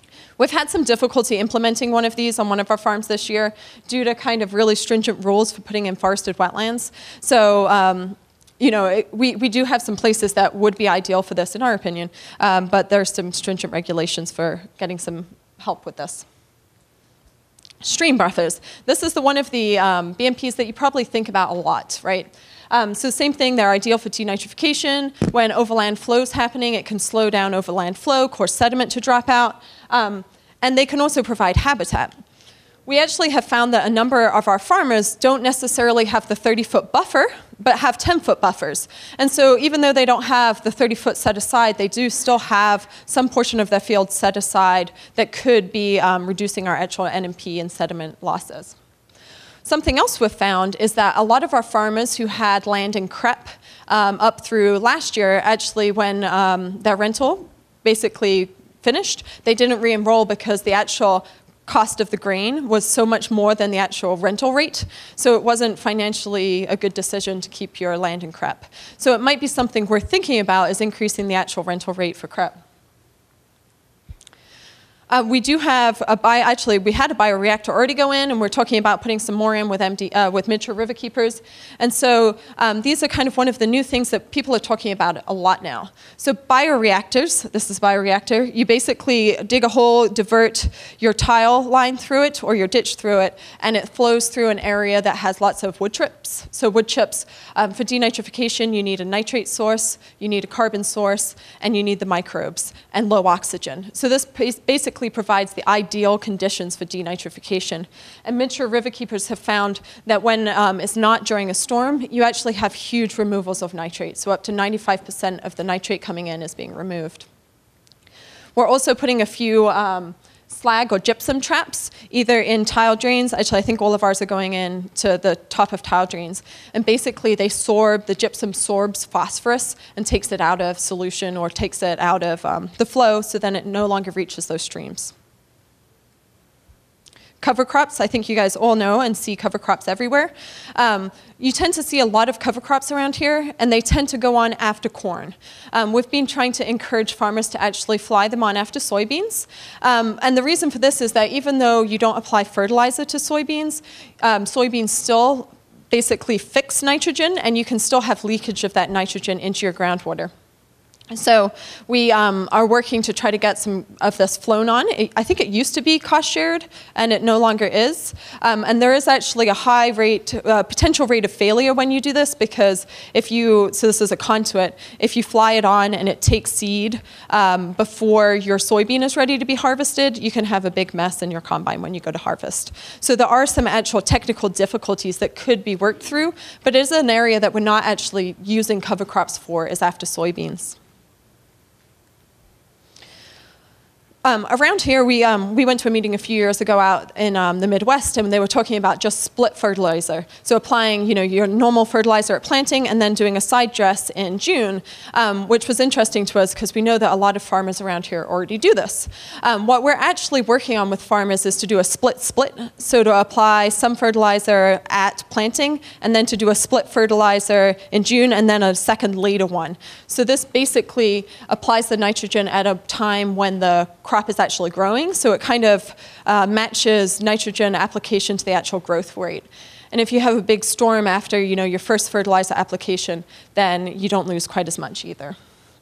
We've had some difficulty implementing one of these on one of our farms this year due to kind of really stringent rules for putting in forested wetlands. So, um, you know, it, we, we do have some places that would be ideal for this, in our opinion, um, but there's some stringent regulations for getting some help with this. Stream buffers. This is the one of the um, B M Ps that you probably think about a lot, right? Um, so same thing, they're ideal for denitrification. When overland flow is happening, it can slow down overland flow, cause sediment to drop out, um, and they can also provide habitat. We actually have found that a number of our farmers don't necessarily have the thirty foot buffer, but have ten foot buffers. And so even though they don't have the thirty foot set aside, they do still have some portion of their field set aside that could be um, reducing our actual N M P and sediment losses. Something else we've found is that a lot of our farmers who had land in C R E P um, up through last year, actually when um, their rental basically finished, they didn't re-enroll because the actual cost of the grain was so much more than the actual rental rate. So it wasn't financially a good decision to keep your land in C R E P. So it might be something worth thinking about is increasing the actual rental rate for C R E P. Uh, we do have a bio, actually we had a bioreactor already go in, and we're talking about putting some more in with, M D, uh, with miniature river keepers. And so um, these are kind of one of the new things that people are talking about a lot now. So bioreactors, this is bioreactor, you basically dig a hole, divert your tile line through it or your ditch through it, and it flows through an area that has lots of wood chips. So wood chips, um, for denitrification, you need a nitrate source, you need a carbon source, and you need the microbes and low oxygen. So this basically provides the ideal conditions for denitrification. And miniature river keepers have found that when um, it's not during a storm, you actually have huge removals of nitrate. So up to ninety-five percent of the nitrate coming in is being removed. We're also putting a few um, slag or gypsum traps, either in tile drains. Actually, I think all of ours are going in to the top of tile drains. And basically, they sorb, the gypsum sorbs phosphorus and takes it out of solution or takes it out of um, the flow, so then it no longer reaches those streams. Cover crops, I think you guys all know and see cover crops everywhere. Um, you tend to see a lot of cover crops around here, and they tend to go on after corn. Um, we've been trying to encourage farmers to actually fly them on after soybeans. Um, and the reason for this is that even though you don't apply fertilizer to soybeans, um, soybeans still basically fix nitrogen, and you can still have leakage of that nitrogen into your groundwater. So we um, are working to try to get some of this flown on. It, I think it used to be cost shared, and it no longer is. Um, and there is actually a high rate, uh, potential rate of failure when you do this, because if you, so this is a conduit, if you fly it on and it takes seed um, before your soybean is ready to be harvested, you can have a big mess in your combine when you go to harvest. So there are some actual technical difficulties that could be worked through, but it is an area that we're not actually using cover crops for, is after soybeans. Um, around here, we, um, we went to a meeting a few years ago out in um, the Midwest, and they were talking about just split fertilizer. So applying, you know, your normal fertilizer at planting and then doing a side dress in June, um, which was interesting to us because we know that a lot of farmers around here already do this. Um, what we're actually working on with farmers is to do a split-split, so to apply some fertilizer at planting and then to do a split fertilizer in June and then a second later one. So this basically applies the nitrogen at a time when the crop is actually growing, so it kind of uh, matches nitrogen application to the actual growth rate. And if you have a big storm after, you know, your first fertilizer application, then you don't lose quite as much either.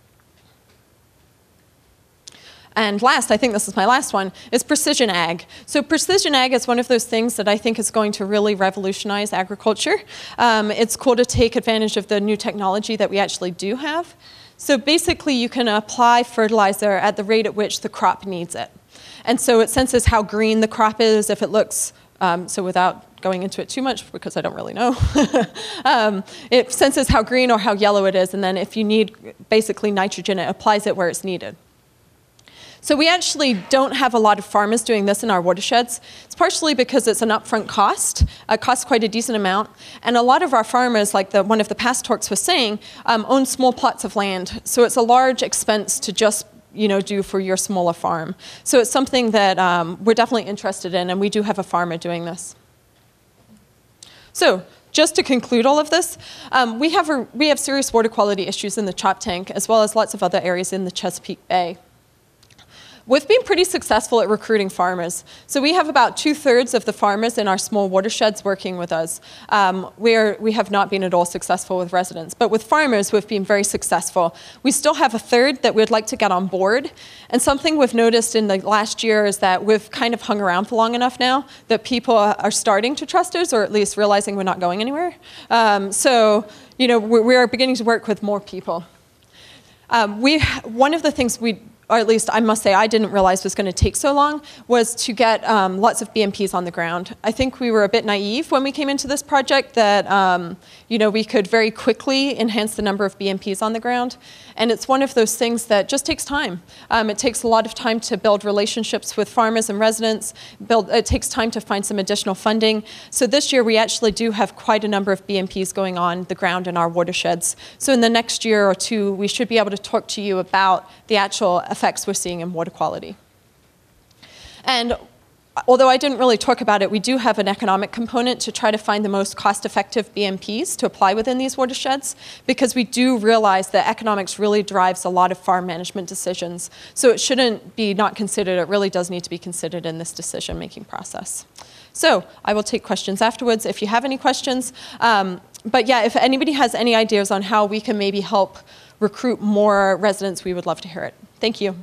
And last, I think this is my last one, is precision ag. So precision ag is one of those things that I think is going to really revolutionize agriculture. Um, it's cool to take advantage of the new technology that we actually do have. So basically, you can apply fertilizer at the rate at which the crop needs it. And so it senses how green the crop is, if it looks, um, so without going into it too much, because I don't really know, um, it senses how green or how yellow it is, and then if you need basically nitrogen, it applies it where it's needed. So we actually don't have a lot of farmers doing this in our watersheds. It's partially because it's an upfront cost. It costs quite a decent amount. And a lot of our farmers, like the, one of the past talks was saying, um, own small plots of land. So it's a large expense to just, you know, do for your smaller farm. So it's something that um, we're definitely interested in, and we do have a farmer doing this. So just to conclude all of this, um, we, have a, we have serious water quality issues in the chop tank, as well as lots of other areas in the Chesapeake Bay. we've been pretty successful at recruiting farmers. So we have about two-thirds of the farmers in our small watersheds working with us. Um, we're, we have not been at all successful with residents. But with farmers, we've been very successful. We still have a third that we'd like to get on board. And something we've noticed in the last year is that we've kind of hung around for long enough now that people are starting to trust us, or at least realizing we're not going anywhere. Um, so, you know, we, we are beginning to work with more people. Um, we, one of the things we, or at least I must say I didn't realize was going to take so long, was to get um, lots of B M Ps on the ground. I think we were a bit naive when we came into this project that um, you know, we could very quickly enhance the number of B M Ps on the ground. And it's one of those things that just takes time. Um, it takes a lot of time to build relationships with farmers and residents. Build, it takes time to find some additional funding. So this year we actually do have quite a number of B M Ps going on the ground in our watersheds. So in the next year or two, we should be able to talk to you about the actual effects we're seeing in water quality. And although I didn't really talk about it, we do have an economic component to try to find the most cost-effective B M Ps to apply within these watersheds, because we do realize that economics really drives a lot of farm management decisions. So it shouldn't be not considered, it really does need to be considered in this decision-making process. So I will take questions afterwards if you have any questions. Um, but yeah, if anybody has any ideas on how we can maybe help recruit more residents, we would love to hear it. Thank you.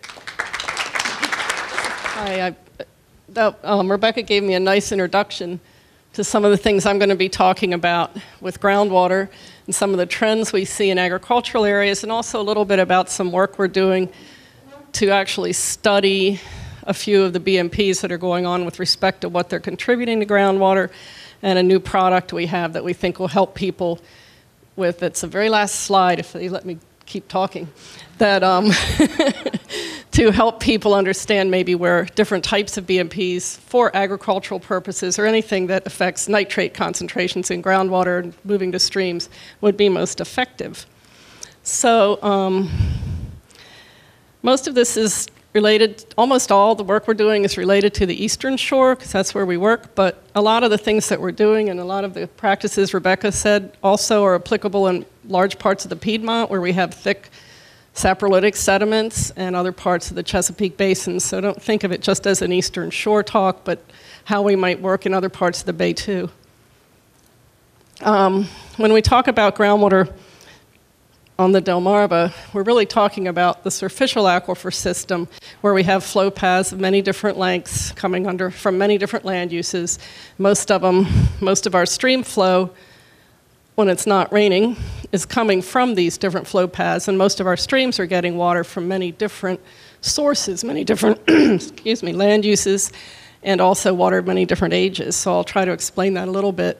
Hi, I, that, um, Rebecca gave me a nice introduction to some of the things I'm going to be talking about with groundwater and some of the trends we see in agricultural areas, and also a little bit about some work we're doing to actually study a few of the B M Ps that are going on with respect to what they're contributing to groundwater, and a new product we have that we think will help people with, it's the very last slide, if they let me keep talking, that um, to help people understand maybe where different types of B M Ps for agricultural purposes or anything that affects nitrate concentrations in groundwater and moving to streams would be most effective. So um, most of this is related, almost all the work we're doing is related to the eastern shore, because that's where we work, but a lot of the things that we're doing and a lot of the practices Rebecca said also are applicable in large parts of the Piedmont, where we have thick saprolytic sediments, and other parts of the Chesapeake Basin. So don't think of it just as an eastern shore talk, but how we might work in other parts of the bay too. Um, when we talk about groundwater on the Delmarva, we're really talking about the superficial aquifer system, where we have flow paths of many different lengths coming under from many different land uses. Most of them, most of our stream flow, when it's not raining, is coming from these different flow paths, and most of our streams are getting water from many different sources, many different, excuse me, land uses, and also water of many different ages. So I'll try to explain that a little bit.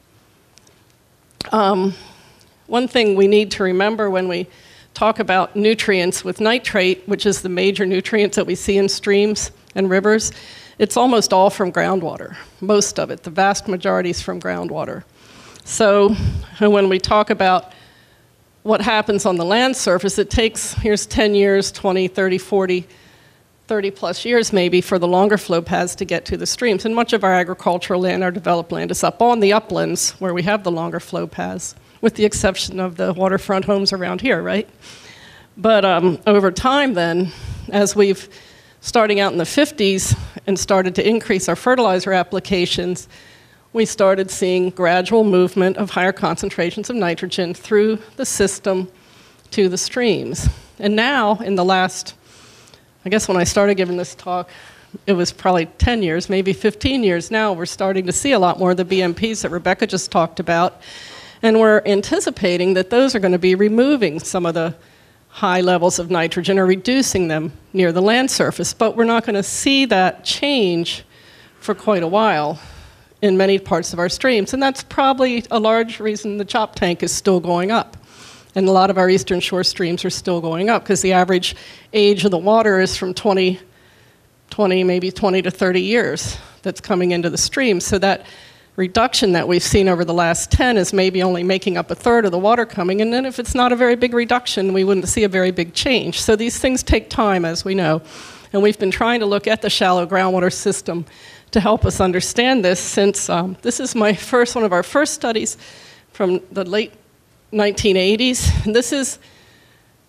Um, One thing we need to remember when we talk about nutrients with nitrate, which is the major nutrients that we see in streams and rivers, it's almost all from groundwater. Most of it, the vast majority is from groundwater. So when we talk about what happens on the land surface, it takes, here's ten years, twenty, thirty, forty, thirty plus years maybe for the longer flow paths to get to the streams. And much of our agricultural land, our developed land, is up on the uplands where we have the longer flow paths, with the exception of the waterfront homes around here, right? But um, over time then, as we've, starting out in the fifties, and started to increase our fertilizer applications, we started seeing gradual movement of higher concentrations of nitrogen through the system to the streams. And now, in the last, I guess when I started giving this talk, it was probably ten years, maybe fifteen years now, we're starting to see a lot more of the B M Ps that Rebecca just talked about. And we're anticipating that those are going to be removing some of the high levels of nitrogen or reducing them near the land surface. But we're not going to see that change for quite a while in many parts of our streams. And that's probably a large reason the chop tank is still going up. And a lot of our eastern shore streams are still going up, because the average age of the water is from twenty, twenty, maybe twenty to thirty years that's coming into the stream. So that reduction that we've seen over the last ten is maybe only making up a third of the water coming, and then if it's not a very big reduction, we wouldn't see a very big change. So these things take time, as we know, and we've been trying to look at the shallow groundwater system to help us understand this, since um, this is my first, one of our first studies from the late nineteen eighties. And this is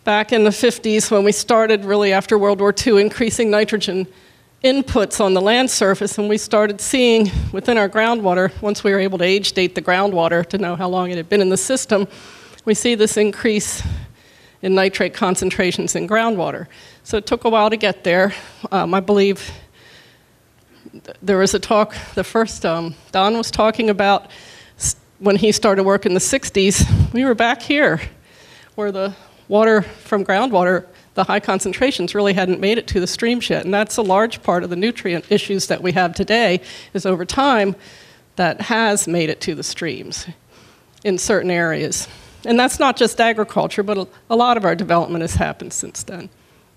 back in the fifties when we started really after World War Two increasing nitrogen inputs on the land surface, and we started seeing within our groundwater, once we were able to age date the groundwater to know how long it had been in the system, we see this increase in nitrate concentrations in groundwater. So it took a while to get there. Um, I believe there was a talk, the first, um, Don was talking about when he started work in the sixties, we were back here where the water from groundwater, the high concentrations really hadn't made it to the streams yet. And that's a large part of the nutrient issues that we have today, is over time that has made it to the streams in certain areas. And that's not just agriculture, but a, a lot of our development has happened since then.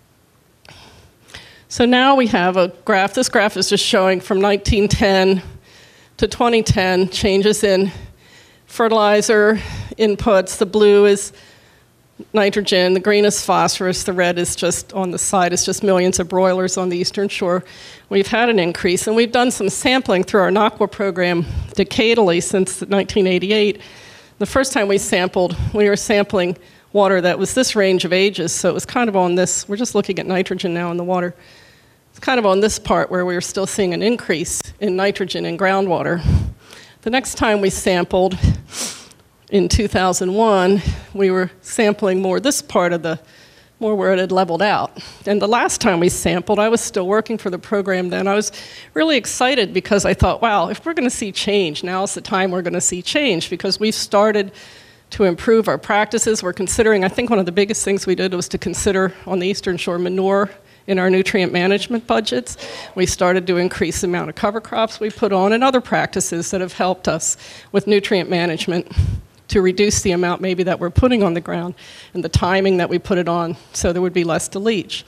So now we have a graph. This graph is just showing from nineteen ten to twenty ten changes in fertilizer inputs. The blue is nitrogen, the green is phosphorus, the red is just on the side, it's just millions of broilers on the eastern shore. We've had an increase, and we've done some sampling through our NAQUA program decadally since nineteen eighty-eight. The first time we sampled, we were sampling water that was this range of ages, so it was kind of on this, we're just looking at nitrogen now in the water. It's kind of on this part where we were still seeing an increase in nitrogen in groundwater. The next time we sampled, in two thousand one, we were sampling more this part of the, more where it had leveled out. And the last time we sampled, I was still working for the program then. I was really excited because I thought, wow, if we're going to see change, now's the time we're going to see change, because we've started to improve our practices. We're considering, I think one of the biggest things we did was to consider on the Eastern Shore manure in our nutrient management budgets. We started to increase the amount of cover crops we put on and other practices that have helped us with nutrient management to reduce the amount maybe that we're putting on the ground and the timing that we put it on so there would be less to leach.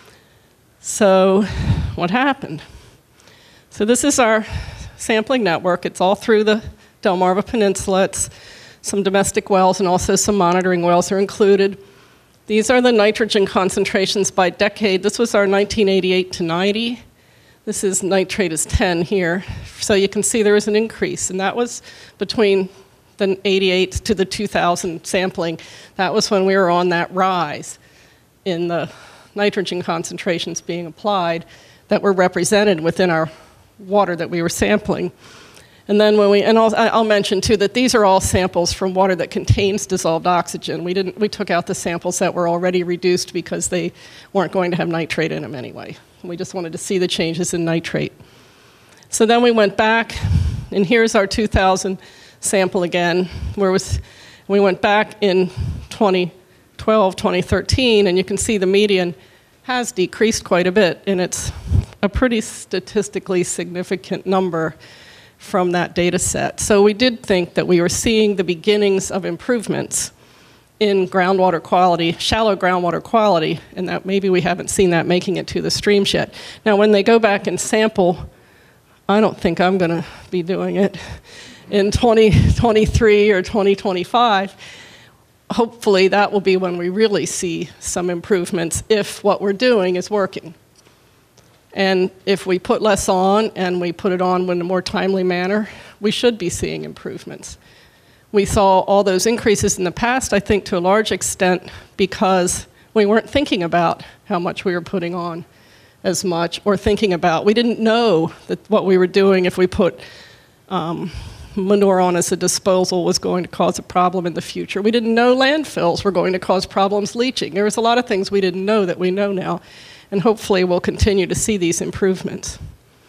So what happened? So this is our sampling network. It's all through the Delmarva Peninsula. It's some domestic wells and also some monitoring wells are included. These are the nitrogen concentrations by decade. This was our nineteen eighty-eight to ninety. This is nitrate is ten here. So you can see there was an increase, and that was between the eighty-eight to the two thousand sampling. That was when we were on that rise in the nitrogen concentrations being applied that were represented within our water that we were sampling. And then when we, and I'll, I'll mention too that these are all samples from water that contains dissolved oxygen. We didn't, we took out the samples that were already reduced because they weren't going to have nitrate in them anyway. We just wanted to see the changes in nitrate. So then we went back, and here's our two thousand sample again, where was, we went back in twenty twelve, twenty thirteen, and you can see the median has decreased quite a bit, and it's a pretty statistically significant number from that data set. So we did think that we were seeing the beginnings of improvements in groundwater quality, shallow groundwater quality, and that maybe we haven't seen that making it to the streams yet. Now when they go back and sample, I don't think I'm gonna be doing it in twenty twenty-three or twenty twenty-five, hopefully that will be when we really see some improvements if what we're doing is working. And if we put less on and we put it on in a more timely manner, we should be seeing improvements. We saw all those increases in the past, I think, to a large extent because we weren't thinking about how much we were putting on as much, or thinking about, we didn't know that what we were doing if we put um, manure on as a disposal was going to cause a problem in the future. We didn't know landfills were going to cause problems leaching. There was a lot of things we didn't know that we know now, and hopefully we'll continue to see these improvements.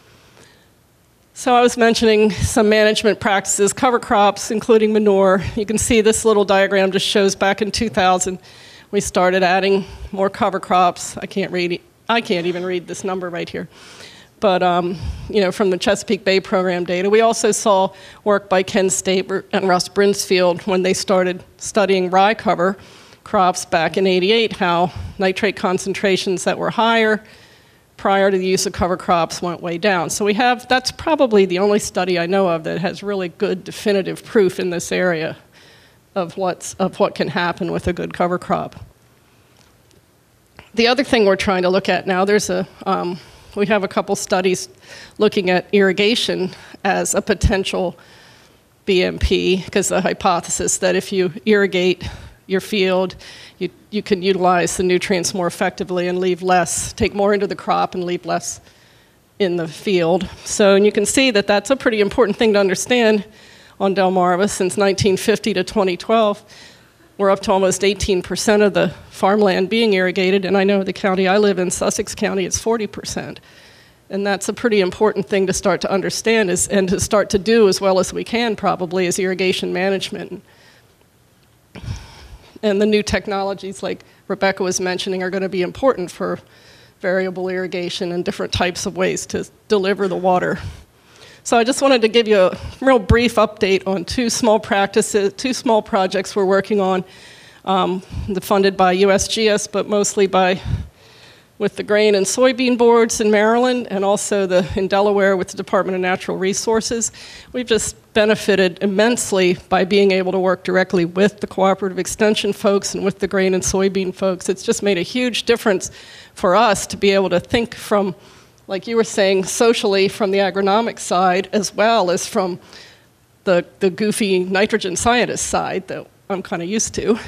So I was mentioning some management practices, cover crops, including manure. You can see this little diagram just shows back in two thousand, we started adding more cover crops. I can't read, I can't even read this number right here. But um, you know, from the Chesapeake Bay program data, we also saw work by Ken Staber and Russ Brinsfield when they started studying rye cover crops back in eighty-eight, how nitrate concentrations that were higher prior to the use of cover crops went way down. So we have, that's probably the only study I know of that has really good definitive proof in this area of, what's, of what can happen with a good cover crop. The other thing we're trying to look at now, there's a, um, we have a couple studies looking at irrigation as a potential B M P, because the hypothesis that if you irrigate your field. You, you can utilize the nutrients more effectively and leave less, take more into the crop and leave less in the field. So, and you can see that that's a pretty important thing to understand on Delmarva. Since nineteen fifty to twenty twelve, we're up to almost eighteen percent of the farmland being irrigated, and I know the county I live in, Sussex County, it's forty percent. And that's a pretty important thing to start to understand is, and to start to do as well as we can probably, is irrigation management. And the new technologies like Rebecca was mentioning are going to be important for variable irrigation and different types of ways to deliver the water. So I just wanted to give you a real brief update on two small practices, two small projects we're working on, um, funded by U S G S, but mostly by with the grain and soybean boards in Maryland, and also the, in Delaware with the Department of Natural Resources. We've just benefited immensely by being able to work directly with the cooperative extension folks and with the grain and soybean folks. It's just made a huge difference for us to be able to think from, like you were saying, socially from the agronomic side, as well as from the, the goofy nitrogen scientist side that I'm kind of used to.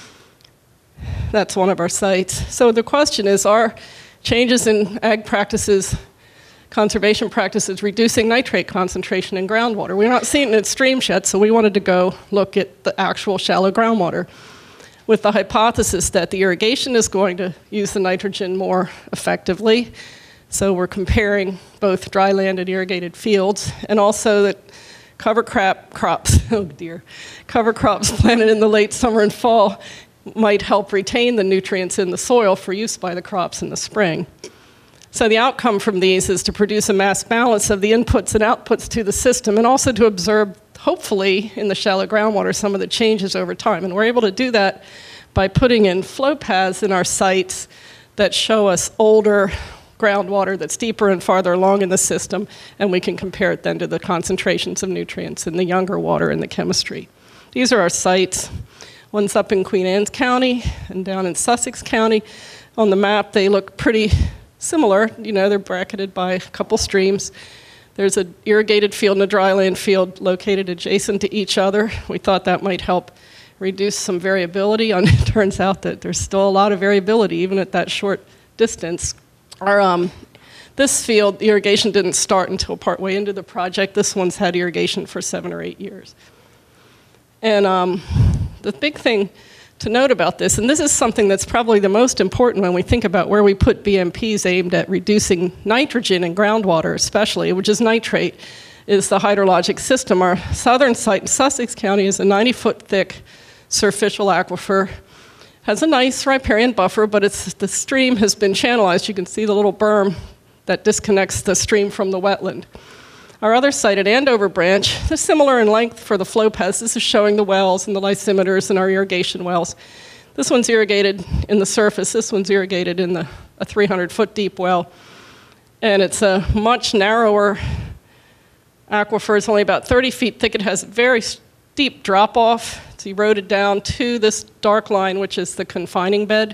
That's one of our sites. So the question is, are changes in ag practices, conservation practices, reducing nitrate concentration in groundwater? We're not seeing it in streams yet, so we wanted to go look at the actual shallow groundwater with the hypothesis that the irrigation is going to use the nitrogen more effectively. So we're comparing both dry land and irrigated fields, and also that cover crop crops, oh dear, cover crops planted in the late summer and fall might help retain the nutrients in the soil for use by the crops in the spring. So the outcome from these is to produce a mass balance of the inputs and outputs to the system, and also to observe, hopefully, in the shallow groundwater, some of the changes over time. And we're able to do that by putting in flow paths in our sites that show us older groundwater that's deeper and farther along in the system, and we can compare it then to the concentrations of nutrients in the younger water and the chemistry. These are our sites. One's up in Queen Anne's County and down in Sussex County. On the map, they look pretty similar. You know, they're bracketed by a couple streams. There's an irrigated field and a dryland field located adjacent to each other. We thought that might help reduce some variability. And it turns out that there's still a lot of variability, even at that short distance. Our, um, this field, the irrigation didn't start until partway into the project. This one's had irrigation for seven or eight years. And um, the big thing to note about this, and this is something that's probably the most important when we think about where we put B M Ps aimed at reducing nitrogen in groundwater especially, which is nitrate, is the hydrologic system. Our southern site in Sussex County is a ninety foot thick surficial aquifer. Has a nice riparian buffer, but it's, the stream has been channelized. You can see the little berm that disconnects the stream from the wetland. Our other site at Andover Branch, they're similar in length for the flow paths. This is showing the wells and the lysimeters and our irrigation wells. This one's irrigated in the surface. This one's irrigated in the, a three hundred foot deep well. And it's a much narrower aquifer. It's only about thirty feet thick. It has a very steep drop off. It's eroded down to this dark line, which is the confining bed.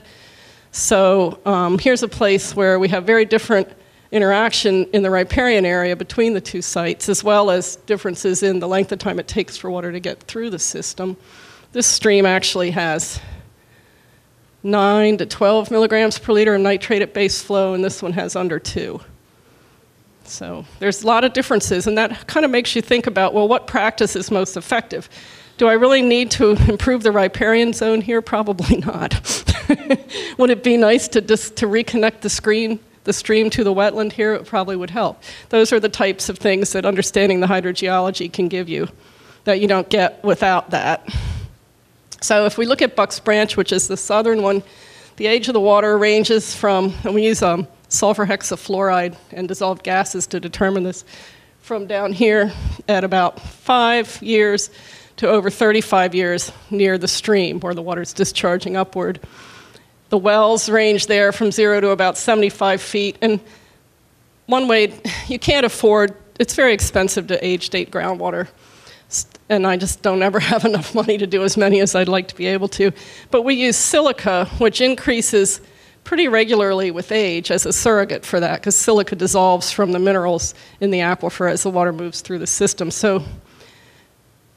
So um, here's a place where we have very different interaction in the riparian area between the two sites, as well as differences in the length of time it takes for water to get through the system. This stream actually has nine to twelve milligrams per liter of nitrate at base flow, and this one has under two. So there's a lot of differences, and that kind of makes you think about, well, what practice is most effective? Do I really need to improve the riparian zone here? Probably not. Would it be nice to just to reconnect the screen the stream to the wetland here? It probably would help. Those are the types of things that understanding the hydrogeology can give you that you don't get without that. So if we look at Bucks Branch, which is the southern one, the age of the water ranges from, and we use um, sulfur hexafluoride and dissolved gases to determine this, from down here at about five years to over thirty-five years near the stream where the water's discharging upward. The wells range there from zero to about seventy-five feet. And one way, you can't afford, it's very expensive to age date groundwater. And I just don't ever have enough money to do as many as I'd like to be able to. But we use silica, which increases pretty regularly with age as a surrogate for that, because silica dissolves from the minerals in the aquifer as the water moves through the system. So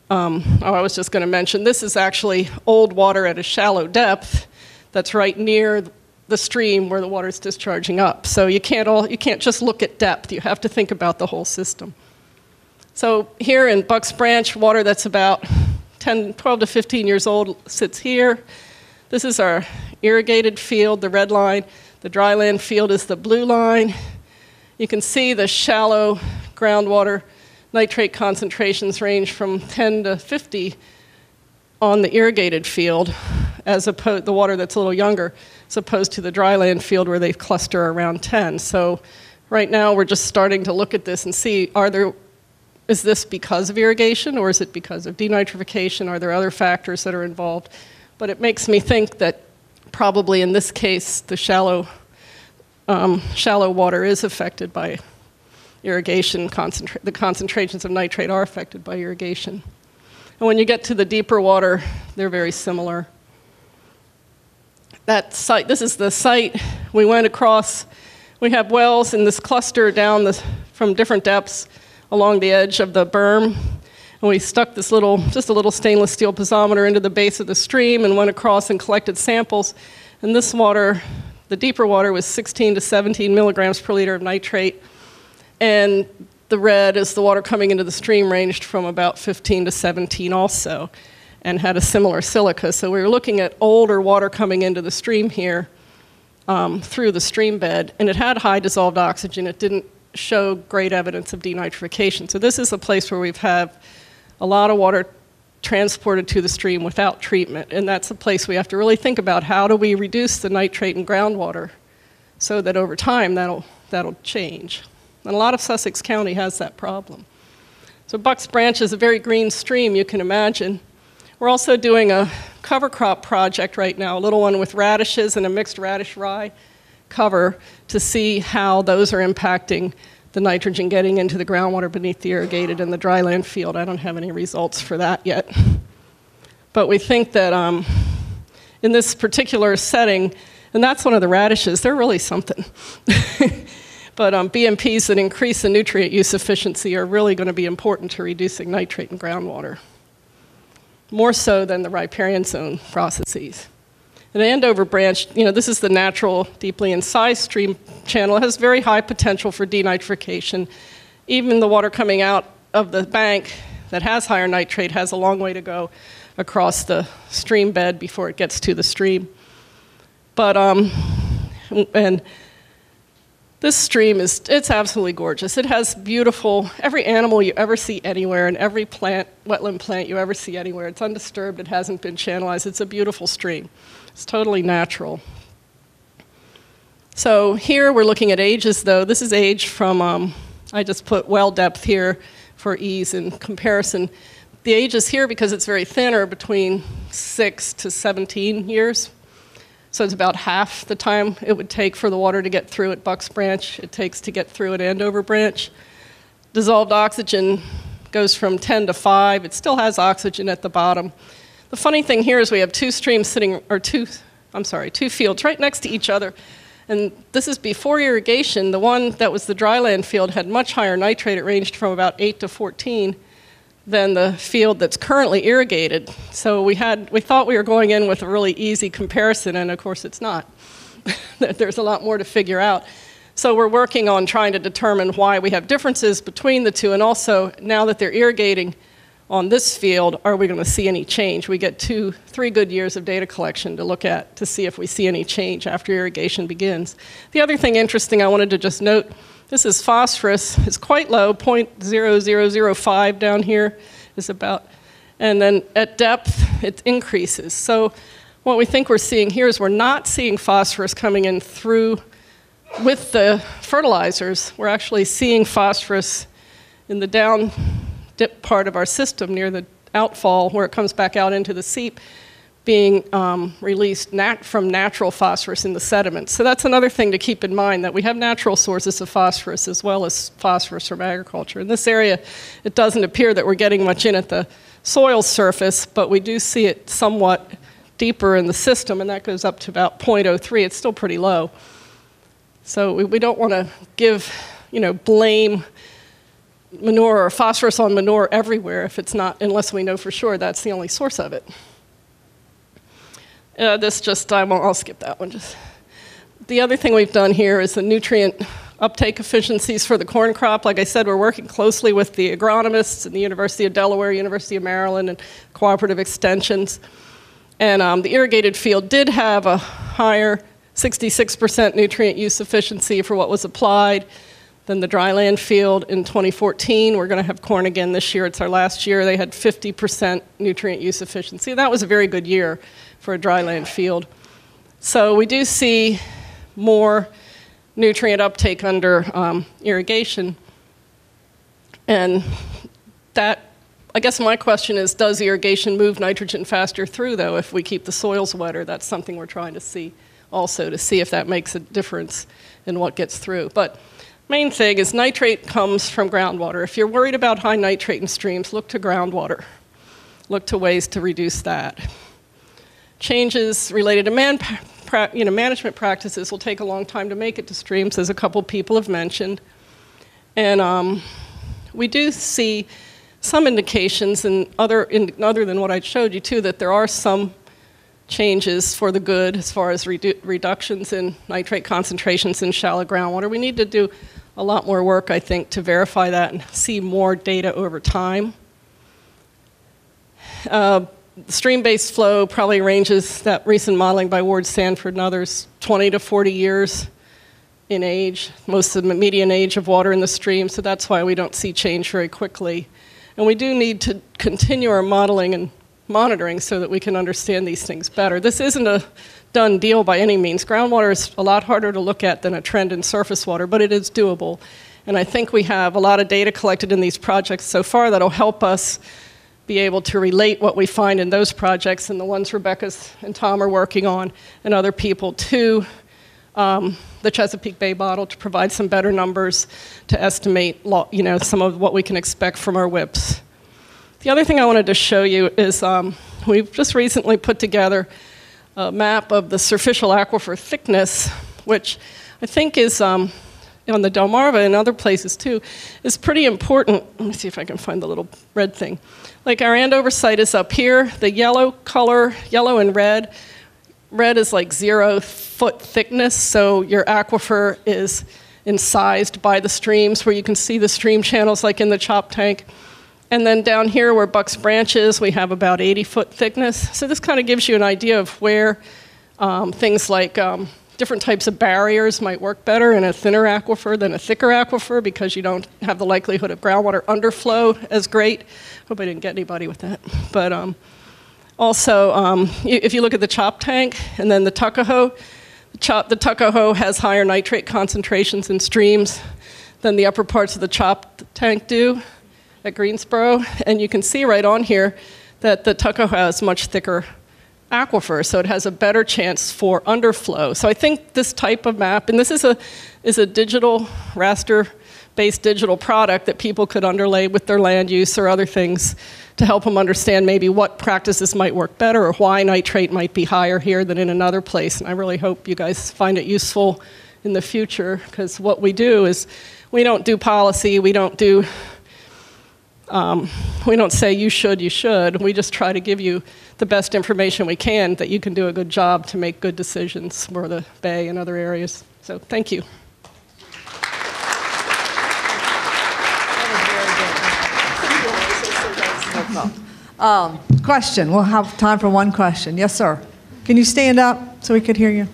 Um, oh, I was just going to mention, this is actually old water at a shallow depth that's right near the stream where the water is discharging up. So you can't, all, you can't just look at depth. You have to think about the whole system. So here in Bucks Branch, water that's about ten, twelve to fifteen years old sits here. This is our irrigated field, the red line. The dryland field is the blue line. You can see the shallow groundwater nitrate concentrations range from ten to fifty on the irrigated field, as opposed the water that's a little younger, as opposed to the dryland field where they cluster around ten. So right now we're just starting to look at this and see, are there, is this because of irrigation or is it because of denitrification? Are there other factors that are involved? But it makes me think that probably in this case the shallow, um, shallow water is affected by irrigation. Concentra- the concentrations of nitrate are affected by irrigation. And when you get to the deeper water, they're very similar. That site, this is the site we went across. We have wells in this cluster down the, from different depths along the edge of the berm. And we stuck this little, just a little stainless steel piezometer into the base of the stream and went across and collected samples. And this water, the deeper water, was sixteen to seventeen milligrams per liter of nitrate. And the red is the water coming into the stream, ranged from about fifteen to seventeen also, and had a similar silica. So we were looking at older water coming into the stream here um, through the stream bed, and it had high dissolved oxygen. It didn't show great evidence of denitrification. So this is a place where we've had a lot of water transported to the stream without treatment, and that's a place we have to really think about how do we reduce the nitrate in groundwater so that over time that'll, that'll change. And a lot of Sussex County has that problem. So Bucks Branch is a very green stream, you can imagine. We're also doing a cover crop project right now, a little one with radishes and a mixed radish rye cover to see how those are impacting the nitrogen getting into the groundwater beneath the irrigated and the dryland field. I don't have any results for that yet. But we think that um, in this particular setting, and that's one of the radishes, they're really something. But um, B M Ps that increase the nutrient use efficiency are really going to be important to reducing nitrate in groundwater, more so than the riparian zone processes. And the Andover branch, you know, this is the natural, deeply incised stream channel. It has very high potential for denitrification. Even the water coming out of the bank that has higher nitrate has a long way to go across the stream bed before it gets to the stream. But, um, and this stream is, it's absolutely gorgeous. It has beautiful, every animal you ever see anywhere and every plant, wetland plant you ever see anywhere. It's undisturbed, it hasn't been channelized. It's a beautiful stream. It's totally natural. So here we're looking at ages though. This is age from, um, I just put well depth here for ease in comparison. The ages here, because it's very thin, are between six to seventeen years. So it's about half the time it would take for the water to get through at Bucks Branch, it takes to get through at Andover Branch. Dissolved oxygen goes from ten to five. It still has oxygen at the bottom. The funny thing here is we have two streams sitting, or two, I'm sorry, two fields right next to each other. And this is before irrigation. The one that was the dryland field had much higher nitrate. It ranged from about eight to fourteen than the field that's currently irrigated. So we had, we thought we were going in with a really easy comparison, and of course it's not. There's a lot more to figure out. So we're working on trying to determine why we have differences between the two, and also now that they're irrigating on this field, are we going to see any change? We get two, three good years of data collection to look at to see if we see any change after irrigation begins. The other thing interesting I wanted to just note, this is phosphorus. It's quite low, zero point zero zero zero five down here is about, and then at depth it increases. So what we think we're seeing here is we're not seeing phosphorus coming in through with the fertilizers. We're actually seeing phosphorus in the down dip part of our system near the outfall where it comes back out into the seep being um, released nat from natural phosphorus in the sediments. So that's another thing to keep in mind, that we have natural sources of phosphorus as well as phosphorus from agriculture. In this area, it doesn't appear that we're getting much in at the soil surface, but we do see it somewhat deeper in the system, and that goes up to about zero point zero three. It's still pretty low. So we, we don't want to give, you know, blame manure or phosphorus on manure everywhere if it's not, unless we know for sure that's the only source of it. Uh, this just, I won't, I'll skip that one. Just the other thing we've done here is the nutrient uptake efficiencies for the corn crop. Like I said, we're working closely with the agronomists and the University of Delaware, University of Maryland, and cooperative extensions. And um, the irrigated field did have a higher sixty-six percent nutrient use efficiency for what was applied than the dryland field in twenty fourteen. We're going to have corn again this year. It's our last year. They had fifty percent nutrient use efficiency. That was a very good year for a dryland field. So we do see more nutrient uptake under um, irrigation. And that, I guess my question is, does irrigation move nitrogen faster through, though, if we keep the soils wetter? That's something we're trying to see also, to see if that makes a difference in what gets through. But main thing is nitrate comes from groundwater. If you're worried about high nitrate in streams, look to groundwater. Look to ways to reduce that. Changes related to man, pra you know, management practices will take a long time to make it to streams, as a couple people have mentioned. And um, we do see some indications, and other, in, other than what I showed you too, that there are some changes for the good as far as redu reductions in nitrate concentrations in shallow groundwater. We need to do a lot more work, I think, to verify that and see more data over time. Uh, Stream-based flow probably ranges, that recent modeling by Ward Sanford and others, twenty to forty years in age, most of the median age of water in the stream, so that's why we don't see change very quickly. And we do need to continue our modeling and monitoring so that we can understand these things better. This isn't a done deal by any means. Groundwater is a lot harder to look at than a trend in surface water, but it is doable. And I think we have a lot of data collected in these projects so far that'll help us be able to relate what we find in those projects and the ones Rebecca and Tom are working on and other people to um, the Chesapeake Bay model to provide some better numbers to estimate, you know, some of what we can expect from our W I Ps. The other thing I wanted to show you is um, we've just recently put together a map of the superficial aquifer thickness, which I think is um, on the Delmarva and other places too, is pretty important. Let me see if I can find the little red thing. Like our Andover site is up here. The yellow color, yellow and red, red is like zero foot thickness, so your aquifer is incised by the streams where you can see the stream channels like in the chop tank. And then down here where Buck's Branch is, we have about eighty foot thickness. So this kind of gives you an idea of where um, things like um, different types of barriers might work better in a thinner aquifer than a thicker aquifer because you don't have the likelihood of groundwater underflow as great. Hope I didn't get anybody with that. But um, also, um, if you look at the chop tank and then the Tuckahoe, the, chop, the Tuckahoe has higher nitrate concentrations in streams than the upper parts of the chop tank do at Greensboro. And you can see right on here that the Tuckahoe has much thicker aquifer, so it has a better chance for underflow. So I think this type of map, and this is a, is a digital, raster-based digital product that people could underlay with their land use or other things to help them understand maybe what practices might work better or why nitrate might be higher here than in another place. And I really hope you guys find it useful in the future, because what we do is we don't do policy, we don't do Um, we don't say you should, you should. We just try to give you the best information we can that you can do a good job to make good decisions for the Bay and other areas. So thank you. Um, question. We'll have time for one question. Yes, sir. Can you stand up so we could hear you?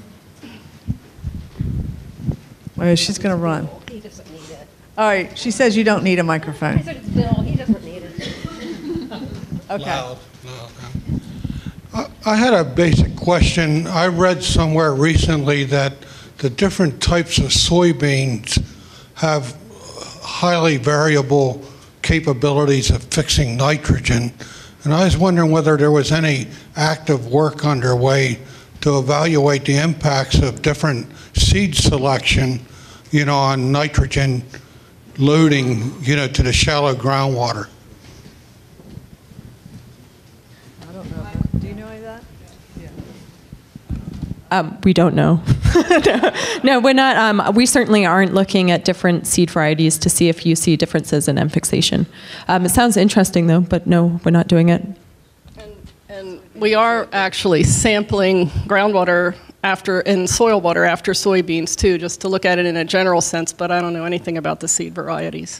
Well, she's going to run. He doesn't need it. All right. She says you don't need a microphone. I said it's Bill. He doesn't need it. Okay. Loud. No, no. I, I had a basic question. I read somewhere recently that the different types of soybeans have highly variable capabilities of fixing nitrogen. And I was wondering whether there was any active work underway to evaluate the impacts of different seed selection, you know, on nitrogen loading, you know, to the shallow groundwater. I don't know. Do you know any of that? Yeah. Um, we don't know. no, no, we're not. Um, we certainly aren't looking at different seed varieties to see if you see differences in M fixation. Um, it sounds interesting, though, but no, we're not doing it. And, and we are actually sampling groundwater after and soil water after soybeans too, just to look at it in a general sense. But I don't know anything about the seed varieties.